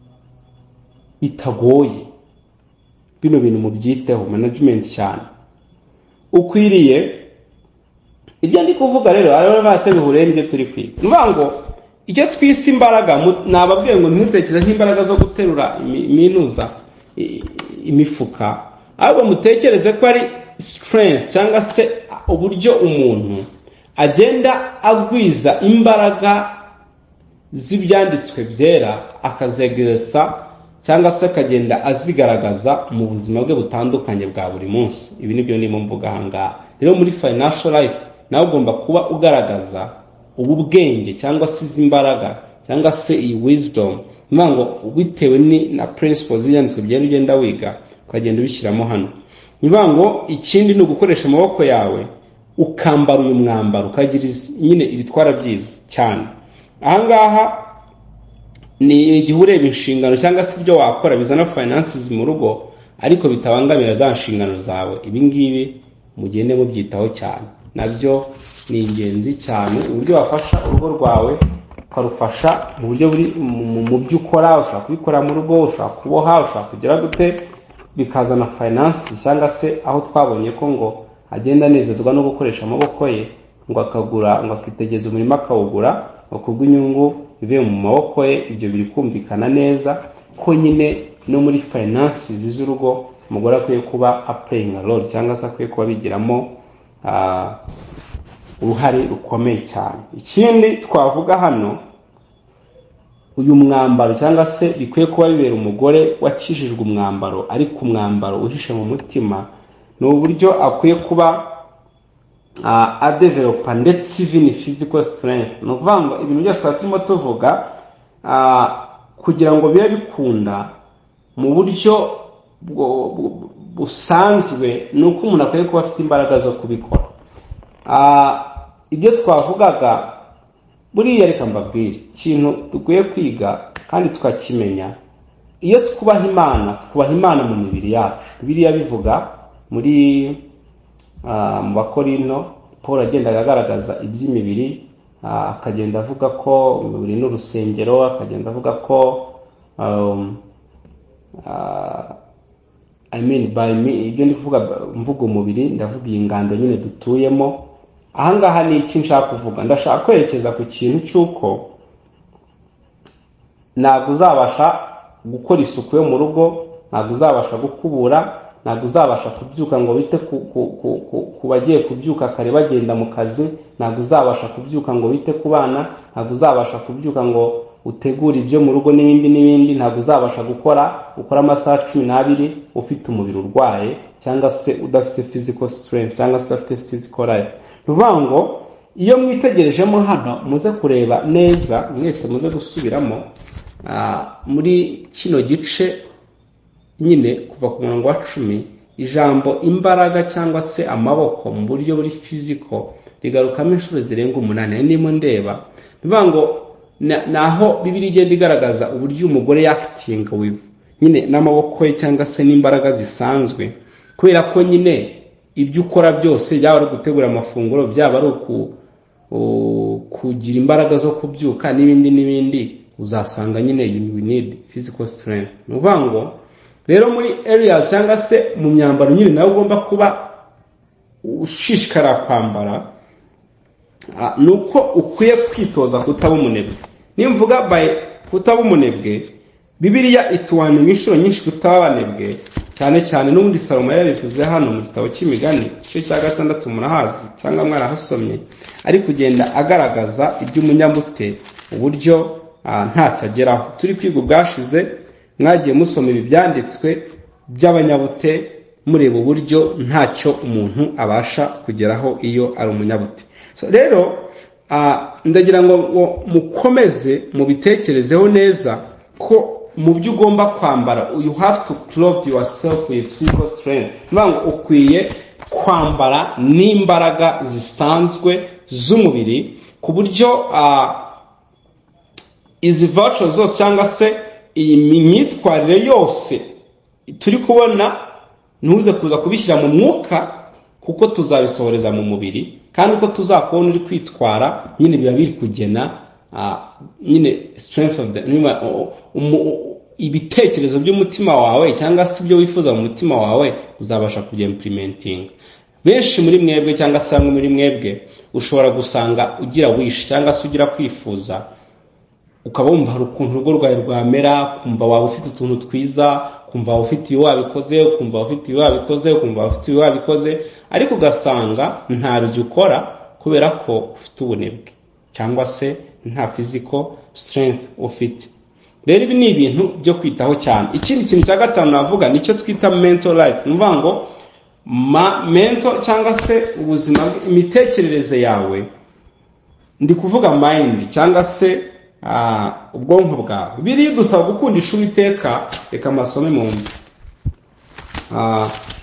bitagoye. Bino bintu mubyiteho management cyane. Ukwiriye ibyo ndi kuvuga rero ariho batse bihure n'ibyo turi kwiga. Nibango icyo twise imbaraga, nababwiye ngo ntutekereze nk'imbaraga zo guterura iminuza imifuka, ahubwo mutekereze ko ari strength cyangwa se uburyo umuntu agenda agwiza imbaraga z'ibyanditswe byera akazegereza cyangwa se akagenda azigaragaza mu buzima bwe butandukanye bwa buri munsi. Ibi nibyo ndimo mvuga ahangaha. Rero muri financial life nawe ugomba kuba ugaragaza ubu bwenge cyangwa se izi imbaraga cyangwa se iyi wisdom, nibango bitewe ni na principles z'ibyanditswe byera ugenda wiga ukagenda ubishyiramo hano. Nibango ikindi ni ugukoresha amaboko yawe ukambara uyu mwambaro, ukagira nyine ibitwara byiza cyane. Ahangaha ni igihe ureba inshingano cyangwa se ibyo wakora bizana finances mu rugo ariko bitabangamira za nshingano zawe. Ibi ngibi mugende mubyitaho cyane. nabyo ni ingenzi cyane. uburyo wafasha urugo rwawe ukarufasha mu buryo buri mu byo ukora, ushaka kubikora mu rugo, ushaka kuboha, ushaka kugira gute, bikazana finance cyangwa se aho twabonye ko ngo agenda nezezwa no gukoresha amaboko ye, ngo akagura ngo akitegeza umurimo akawugura bakubwa inyungu bive mu maboko ye. Ibyo biri kumvikana neza ko nyine no muri finance z'urugo umugore akwiye kuba playing a role cyangwa se akwiye kuba bigiramo uh, uruhare rukomeye cyane. Ikindi twavuga hano, uyu mwambaro cyangwa se bikwiye kuba bibera umugore wakijijwe umwambaro ariko umwambaro uhishe mu mutima, ni uburyo akwiye kuba uh, adevelopa ndetse even physical strength. No kuvuga ngo ibintu byose turimo tuvuga uh, kugira ngo bibe bikunda mu buryo busanzwe, ni uko umuntu akwiye kuba afite imbaraga zo kubikora. uh, ibyo twavugaga buriya, reka mbabwire ikintu dukwiye kwiga kandi tukakimenya. Iyo twubaha Imana, twubaha Imana mu mibiri yacu. Bibiliya bivuga muri uh, mu Bakorinto, Paul agendaga agaragaza iby'imibiri, uh, akagenda avuga ko umubiri n'urusengero, akagenda avuga ko um, uh, I mean by me, ibyo ndivuga mvuga umubiri ndavuga iyi ngando nyine dutuyemo. Ahangaha ni iki nshaka kuvuga? Ndashaka kwerekeza ku kintu cy'uko ntabwo uzabasha gukora isuku yo mu rugo, ntabwo uzabasha gukubura, ntabwo uzabasha kubyuka ngo bite ku, ku, ku, ku, ku bagiye kubyuka kare bagenda mu kazi, ntabwo uzabasha kubyuka ngo bite ku bana, ntabwo uzabasha kubyuka ngo utegure ibyo mu rugo n'ibindi n'ibindi, ntabwo uzabasha gukora ukora amasaha cumi n'abiri ufite umubiri urwaye cyangwa se udafite physical strength cyangwa se udafite physical life. Nuvuga ngo iyo mwitegerejemo hano, muze kureba neza, mwese muze gusubiramo uh, muri kino gice nyine kuva ku murongo wa cumi, ijambo imbaraga cyangwa se amaboko mu buryo buri physical rigarukamo inshuro zirenga umunani. Ndimo ndeba nuvuga ngo naho Bibiliya igenda igaragaza uburyo umugore acting with nyine n'amaboko ye cyangwa se n'imbaraga zisanzwe, kubera ko nyine ibyo ukora byose, byaba ari gutegura amafunguro, byaba ari kugira imbaraga zo kubyuka n'ibindi n'ibindi, uzasanga nyine you need physical strength. Nuvuga ngo rero muri areas cyangwa se mu myambaro nyine nawe ugomba kuba ushishikara kwambara, nuko ukwiye kwitoza kutaba umunebwe. Nimvuga by kutaba umunebwe, Bibiliya ituwanira inshuro nyinshi kutaba abanebwe, cyane cyane n'ubundi Salomo yabivuze hano mu gitabo cy'Imigani igice cya gatandatu, murahazi cyangwa mwarahasomye, ari kugenda agaragaza iby'umunyabute uburyo ntacyo ageraho. Turi kwiga ubwashize mwagiye musoma ibi byanditswe by'abanyabute, mureba uburyo ntacyo umuntu abasha kugeraho iyo ari umunyabute. So rero uh, ndagira ngo mukomeze mubitekerezeho neza ko mu byo ugomba kwambara, you have to clothe yourself with physical strength. Ngo ukwiye kwambara n'imbaraga zisanzwe z'umubiri, ku buryo uh, izi virtues zose cyangwa se iyi myitwarire yose turi kubona ntuze kuza kubishyira mu mwuka, kuko tuzabisohoreza mu mubiri, kandi uko tuzakubona uri kwitwara nyine biba biri kugena uh, nyine strength of the ibitekerezo by'umutima wawe cyangwa se ibyo wifuza mu mutima wawe uzabasha kujya implementing. Benshi muri mwebwe cyangwa se bamwe muri mwebwe ushobora gusanga ugira wish cyangwa se ugira kwifuza, ukaba wumva hari ukuntu urugo rwawe rwamera, kumva waba ufite utuntu twiza, kumva waba ufite ibi wabikoze, kumva waba ufite ibi wabikoze, kumva waba ufite ibi wabikoze, ariko ugasanga nta byo ukora kubera ko ufite ubunebwe cyangwa se nta physical strength ufite. Rero ibi ni ibintu byo kwitaho cyane. Ikindi kintu cya gatanu navuga nicyo twita mental life. Numva ngo ma mental cyangwa se ubuzima, imitekerereze yawe, ndi kuvuga mind cyangwa se uh, ubwonko bwawe. Biri dusaba gukundisha Uwiteka, reka masome mu uh,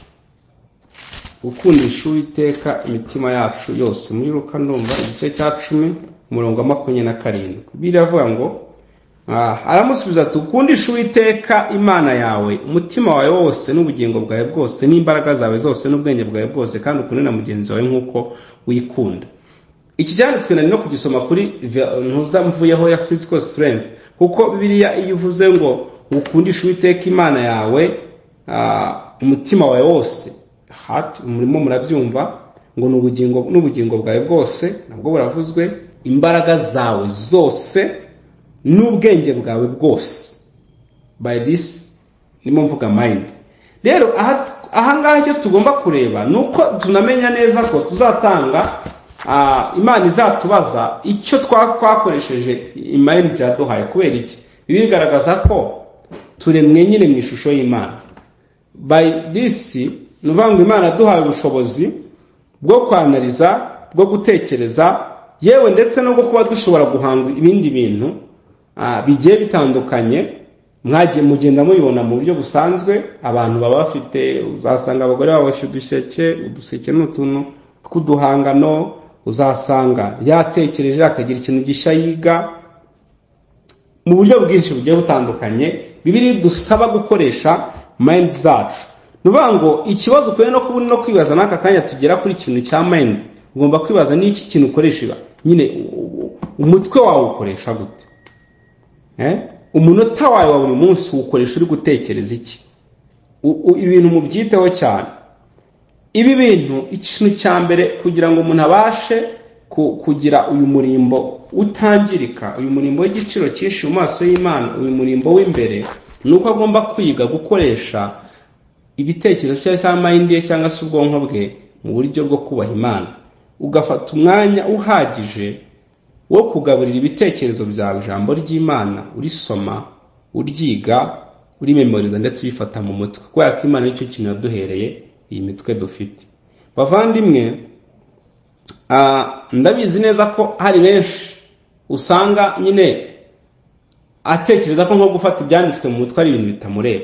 gukundisha Uwiteka imitima yacu yose. Muri Luka ndumva igice cya cumi umurongo wa makumyabiri na karindwi, biravuga ngo Ah, aramusubiza ati ukundisha Uwiteka Imana yawe umutima wawe wose n'ubugingo bwawe bwose n'imbaraga zawe zose n'ubwenge bwawe bwose kandi ukunde na mugenzi wawe nk'uko wikunda. Iki cyanditswe nari no kugisoma kuri ntuza mvuyeho ya physical strength, kuko Bibiliya iyo uvuze ngo ukundisha Uwiteka Imana yawe uh, umutima wawe wose, heart umurimo murabyumva ngo n'ubugingo n'ubugingo bwawe bwose nabwo buravuzwe, imbaraga zawe zose n'ubwenge bwawe bwose, by this nimo mvuga mind. Rero aha ngaha cyo tugomba kureba nuko tunamenya neza ko tuzatanga uh, Imana izatubaza icyo twakoresheje mind yaduhaye. Kubera iki? Bigaragaza ko turemwe nyine mu ishusho y'Imana. By this nuvango Imana duhaye ubushobozi bwo kwanariza, bwo gutekereza, yewe ndetse no kuba dushobora guhanga ibindi bintu ah bigiye bitandukanye. Mwagiye mugenda mubibona mu buryo busanzwe, abantu baba bafite, uzasanga abagore babasha uduseke, uduseke n'utuntu tw'uduhangano, uzasanga yatekereje akagira ikintu gishya yiga mu buryo bwinshi bugiye butandukanye. Bibiri dusaba gukoresha mind zacu. Nuvango ikibazo kwe no kubuni no kwibaza naka kanya tugera kuri ikintu cya mind, ugomba kwibaza ni iki kintu ukoresha nyine umutwe wawe ukoresha gute? Eh? Umunota wawe wa buri munsi ukoresha uri gutekereza iki? Ibintu mubyiteho cyane. Ibi bintu ikintu cya mbere kugira ngo umuntu abashe kugira uyu murimbo utangirika, uyu murimbo w'igiciro cyinshi mu maso y'Imana, uyu murimbo w'imbere, nuko agomba kwiga gukoresha ibitekerezo cyangwa mind ye cyangwa se ubwonko bwe mu buryo bwo kubaha Imana. Ugafata umwanya uhagije wo kugaburira ibitekerezo byawe ijambo ry'Imana, urisoma, uryiga, urimemoriza ndetse uyifata mu mutwe. Kubera ko Imana nicyo kintu yaduhereye iyi mitwe dufite. Bavandimwe, ah ndabizi neza ko hari benshi usanga nyine atekereza ko nko gufata ibyanditswe mu mutwe ari ibintu bitamureba.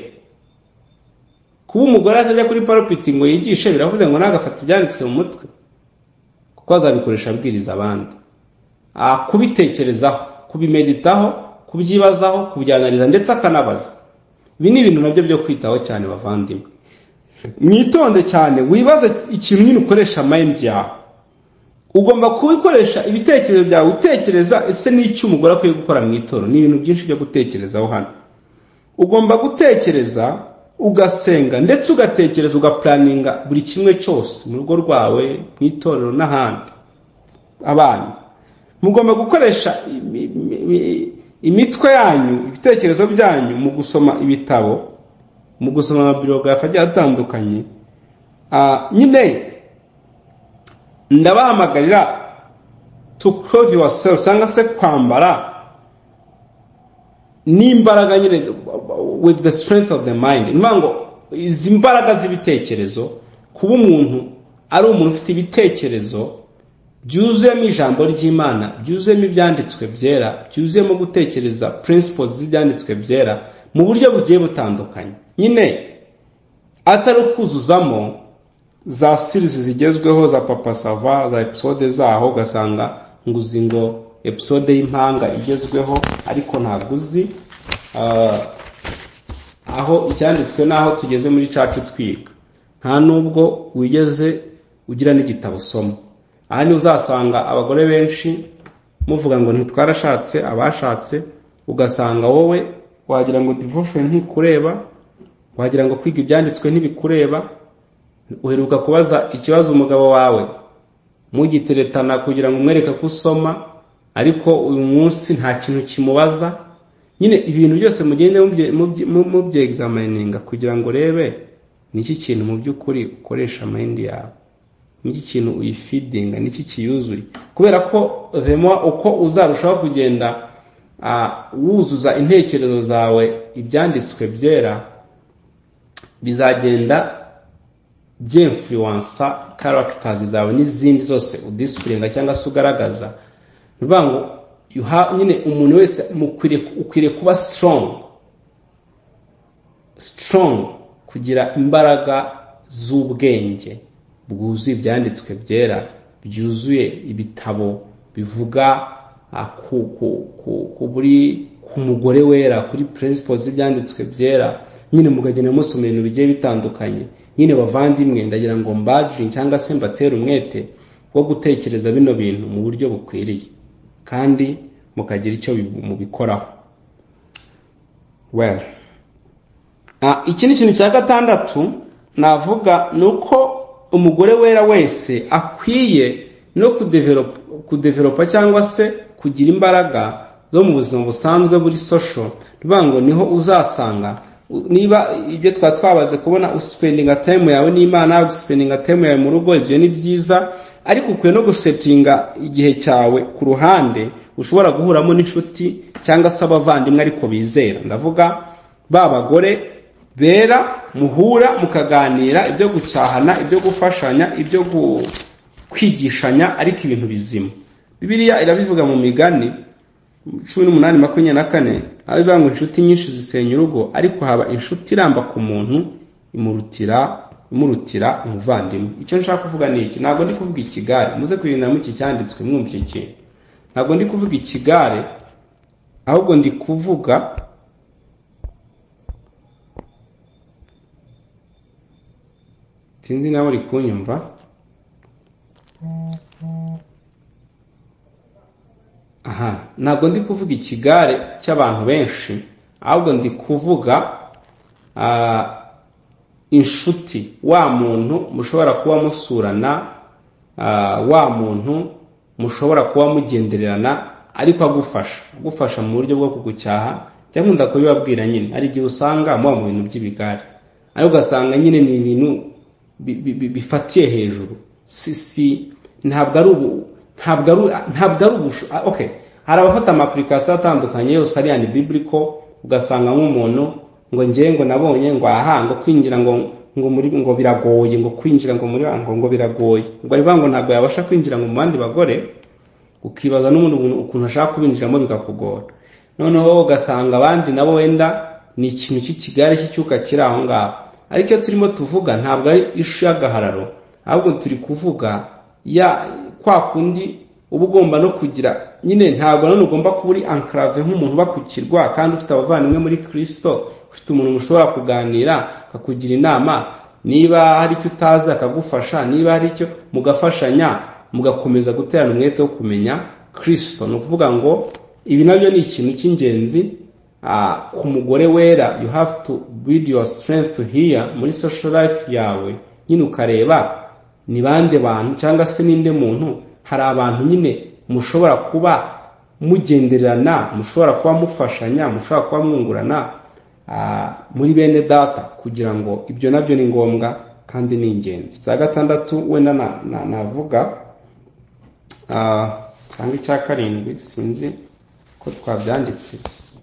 Kuba umugore atajya kuri pulpit ngo yigishe biravuze ngo nagafata ibyanditswe mu mutwe, kuko azabikoresha abwiriza abandi. Ah kubitekerezaho, kubimeditaho, kubyibazaho, kubyanaliza ndetse akanabaza. Ibi ni ibintu nabyo byo kwitaho cyane bavandimwe. Mwitonde cyane wibaze ikintu nyine ukoresha mind yawe. Ugomba kubikoresha ibitekerezo byawe utekereza ese n'icyo umugore akwiye gukora mu itoro. Ni ibintu byinshi byo gutekerezaho hano. Ugomba gutekereza, ugasenga ndetse ugatekereza, ugaplaninga buri kimwe cyose mu rugo rwawe, mu itorero n'ahandi. Abana mugomba gukoresha imitwe yanyu, ibitekerezo byanyu mu gusoma ibitabo, mu gusoma amabiography agiye atandukanye. Ah nyine ndabahamagarira to clothe yourself, cyangwa se kwambara n'imbaraga nyine with the strength of the mind. Nmango izi mbaraga z'ibitekerezo, kuba umuntu ari umuntu ufite ibitekerezo byuzuyemo ijambo ry'Imana, byuzuyemo ibyanditswe byera, byuzuyemo gutekereza principles z'ibyanditswe byera mu buryo bugiye butandukanye. Nyine atari ukuzuzamo za series zigezweho za Papa Sava, za episode zaho ugasanga nguzi ngo episode y'impanga igezweho ariko ntaguzi uh, aho icyanditswe naho tugeze muri cacu twiga. Nta nubwo wigeze ugira n'igitabo soma. Aha ni uzasanga abagore benshi muvuga ngo ntitwarashatse, abashatse ugasanga wowe wagira ngo devotion ntikureba, wagira ngo kwiga ibyanditswe ntibikureba. Uheruka kubaza ikibazo umugabo wawe mugiteretana kugira ngo umwereke ko usoma, ariko uyu munsi nta kintu kimubaza. Nyine ibintu byose mugende mu bye examininga kugira ngo rebe niki kintu mu by'ukuri ukoresha mind yawe, niki kintu uyifeedinga, niki kiyuzuye. Kubera ko vemo uko uzarushaho kugenda uh, wuzuza intekerezo zawe ibyanditswe byera, bizagenda byinfluence characters zawe n'izindi zose udisiplinga cyangwa se ugaragaza. Bivango nyine umuntu wese ukwiriye kuba strong, strong kugira imbaraga z'ubwenge bwuzuye ibyanditswe byera, byuzuye ibitabo bivuga ku ku ku buri ku mugore wera, kuri principles z'ibyanditswe byera, nyine mukagenda musoma ibintu bigiye bitandukanye. Nyine bavandimwe, ndagira ngo mbajin cyangwa se mbatera umwete wo gutekereza bino bintu mu buryo bukwiriye kandi mukagira icyo mubikoraho. Well, ah iki ni kintu cya gatandatu navuga nuko umugore wera wese akwiye no kudevelop kudevelopa cyangwa se kugira imbaraga zo mu buzima busanzwe buri social. Rubango niho uzasanga niba ibyo twa twabaze kubona uspendinga time yawe n'Imana, uspendinga time yawe mu rugo, ibyo ni byiza, ariko ukwiye no gusetinga igihe cyawe ku ruhande ushobora guhuramo n'inshuti cyangwa se abavandimwe ariko bizera. Ndavuga ba bagore bera muhura mukaganira ibyo gucyahana, ibyo gufashanya, ibyo kwigishanya, ariko ibintu bizima. Bibiliya irabivuga mu Migani cumi n'umunani makumyabiri na kane, abivuga ngo inshuti nyinshi zisenya urugo, ariko haba inshuti iramba ku muntu imurutira imurutira umuvandimwe. Icyo nshaka kuvuga ni iki, ntabwo ndi kuvuga ikigare, muze kurinda mu iki cyanditswe mwumva iki kintu. Ntabwo ndi kuvuga ikigare, ahubwo ndi kuvuga sinzi nawe uri kunyumva. Aha, ntabwo ndi kuvuga ikigare cy'abantu benshi, ahubwo ndi kuvuga uh, inshuti, wa muntu mushobora kuba musurana, uh, wa muntu mushobora kuba mugendererana ariko agufasha agufasha mu buryo bwo kugucyaha. Cyangwa ndakubibabwira nyine ari gihe usanga mu mu bintu by'ibigare, ariko ugasanga nyine ni ibintu bifatiye hejuru. Si si ntabwo ari ubu ntabwo ari ntabwo ari ubusho. Okay, hari abafata ama application atandukanye yose ari yani biblical, ugasanga nk'umuntu ngo ngiye ngo nabonye ngo aha ngo kwinjira ngo ngo muri ngo biragoye, ngo kwinjira ngo muri ngo ngo biragoye, ngo ari bango ntabwo yabasha kwinjira ngo mu bandi bagore, ukibaza n'umuntu ukuntu ashaka kubinjiramo bikakugora. Noneho ugasanga abandi nabo wenda ni ikintu cy'ikigare cy'cyuka kiri aho ngaho. Ariko iyo turimo tuvuga ntabwo ari ishu y'agahararo, ahubwo turi kuvuga ya kwa kundi uba ugomba no kugira nyine, ntabwo none ugomba kuba uri enclave nk'umuntu bakukirwa kandi ufite abavandimwe muri Kristo, ufite umuntu mushobora kuganira akakugira inama, niba hari icyo utazi akagufasha, niba hari icyo mugafashanya mugakomeza guterana umwete wo kumenya Kristo. No kuvuga ngo ibi nabyo ni ikintu cy'ingenzi uh, ku mugore wera. You have to build your strength here muri social life yawe, nyine ukareba ni bande bantu cyangwa se ninde muntu. Hari abantu nyine mushobora kuba mugendererana, mushobora kuba mufashanya, mushobora kuba mwungurana uh, muri bene data, kugira ngo ibyo nabyo ni ngombwa kandi ni ingenzi. Cya gatandatu wenda navuga na, na uh, cyangwa icya karindwi sinzi ko twabyanditse.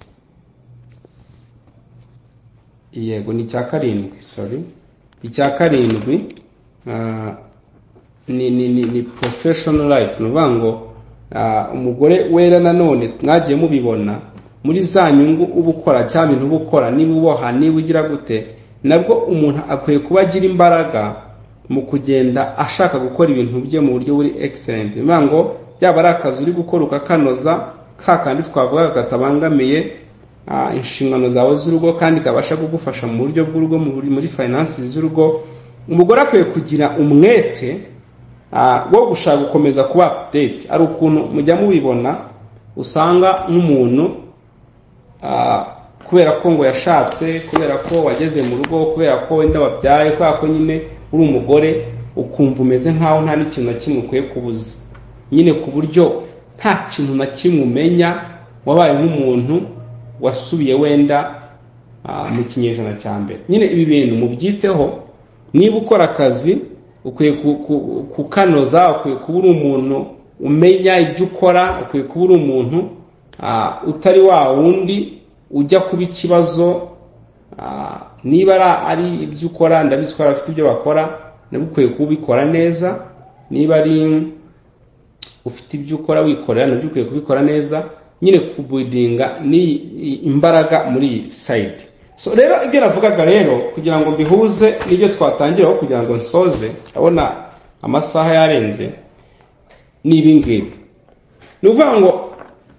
Yego ni icya karindwi, sorry. Icya karindwi uh, ni ni ni, ni professional life. Nuvuga ngo uh, umugore wera nanone mwagiye mubibona muri za nyungu ubukora cya bintu ubukora, niba uboha, niba ugira gute, nabwo umuntu akwiye kuba agira imbaraga mu kugenda ashaka gukora ibintu bye mu buryo buri excellent. Nuvuga ngo yaba ari akazi uri gukora ukakanoza, ka kandi twavuga katabangamiye uh, inshingano zawe z'urugo kandi kabasha kugufasha mu buryo bw'urugo, muri finances z'urugo. Umugore akwiye kugira umwete uh, wo gushaka gukomeza kuba update. Ari ukuntu mujya mubibona usanga nk'umuntu uh, kubera ko ngo yashatse, kubera ko wageze mu rugo, kubera ko wenda wabyaye, kubera ko nyine uri umugore, ukumva umeze nkaho nta n'ikintu na kimwe ukwiye kubuza, nyine ku buryo nta kintu na kimwe umenya, wabaye nk'umuntu wasubiye wenda uh, mu kinyejana cya mbere. Nyine ibi bintu mubyiteho. Niba ukora akazi ukwiye kukanoza, ukwiye kuba uri umuntu umenya ibyo ukora, ukwiye kuba uri umuntu uh, utari wa wundi ujya kuba ikibazo. uh, niba ari ibyo ukora, ndabizi ko abafite ibyo bakora, nabwo ukwiye kubikora neza. Niba ari ufite ibyo ukora wikorera, nabyo ukwiye kubikora neza, nyine kubuildinga ni imbaraga muri side. So rero ibyo navugaga rero kugira ngo mbihuze n'ibyo twatangiraho kugira ngo nsoze, abona amasaha yarenze, ni ibi ngibi. Nuvuga ngo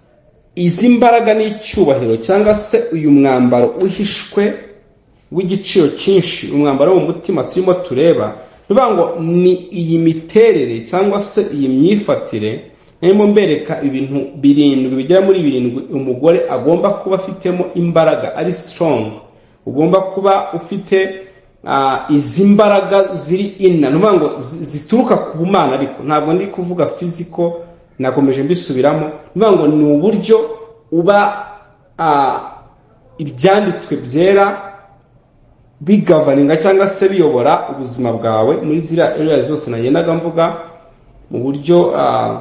izi mbaraga n'icyubahiro cyangwa se uyu mwambaro uhishwe w'igiciro cyinshi, umwambaro wo mu mutima turimo tureba, bivuga ngo ni iyi miterere cyangwa se iyi myifatire. Nemo mbereka ibintu birindwi bigera muri birindwi umugore agomba kuba afitemo imbaraga, ari strong. Ugomba kuba ufite uh, izi mbaraga ziri inna, nuvuga ngo zituruka ku bumana, ariko ntabwo ndi kuvuga physical, nakomeje mbisubiramo. Nuvuga ngo ni uburyo uba uh, ibyanditswe byera bigavaninga cyangwa se biyobora ubuzima bwawe muri zira area zose nagendaga mvuga, mu buryo uh,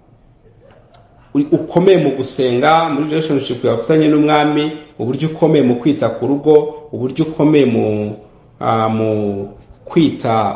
ukomeye mu gusenga, muri relationship yafatanye n'umwami, uburyo ukomeye mu kwita ku rugo, uburyo ukomeye mu uh, mu kwita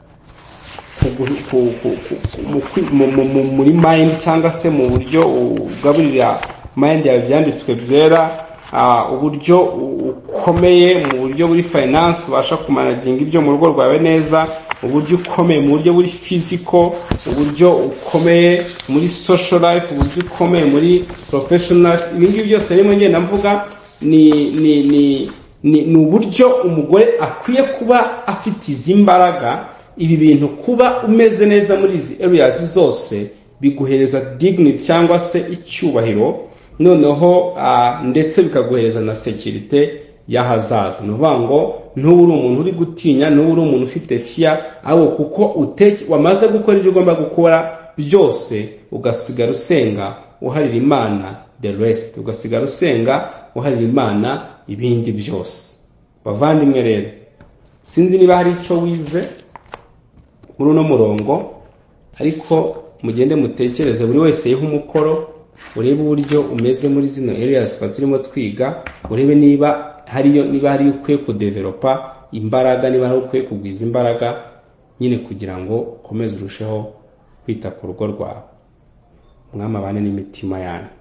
muri mind cyangwa se mu buryo ugaburira mind yawe byanditswe byera, uh, uburyo ukomeye mu buryo buri finance ubasha kumanaginga ibyo mu rugo rwawe neza, uburyo ukomeye mu buryo buri physical, uburyo ukomeye muri social life, uburyo ukomeye muri professional. Ibingi byose rero ngenda mvuga ni ni ni ni uburyo umugore akwiye kuba afite izi mbaraga. Ibi bintu kuba umeze neza muri izi areas zose biguhereza dignity cyangwa se icyubahiro, noneho uh, ndetse bikaguhereza na security y'ahazaza. Nuvuga ngo ntuburi umuntu uri gutinya, ntuburi umuntu ufite fear, abo kuko uteke wamaze gukora ibyo ugomba gukora byose, ugasigara usenga uharira Imana the rest, ugasigara usenga uharira Imana ibindi byose. Bavandimwe rero, sinzi niba hari icyo wize muri uno murongo, ariko mugende mutekereze buri wese yiha umukoro, urebe uburyo umeze muri zino areas turimo twiga, urebe niba hariyo niba hari ukwiye kudevelopa imbaraga, niba hari ukwiye kugwiza imbaraga nyine kugira ngo ukomeze urusheho kwita ku rugo rwawe. Mwama bane n'imitima yanyu.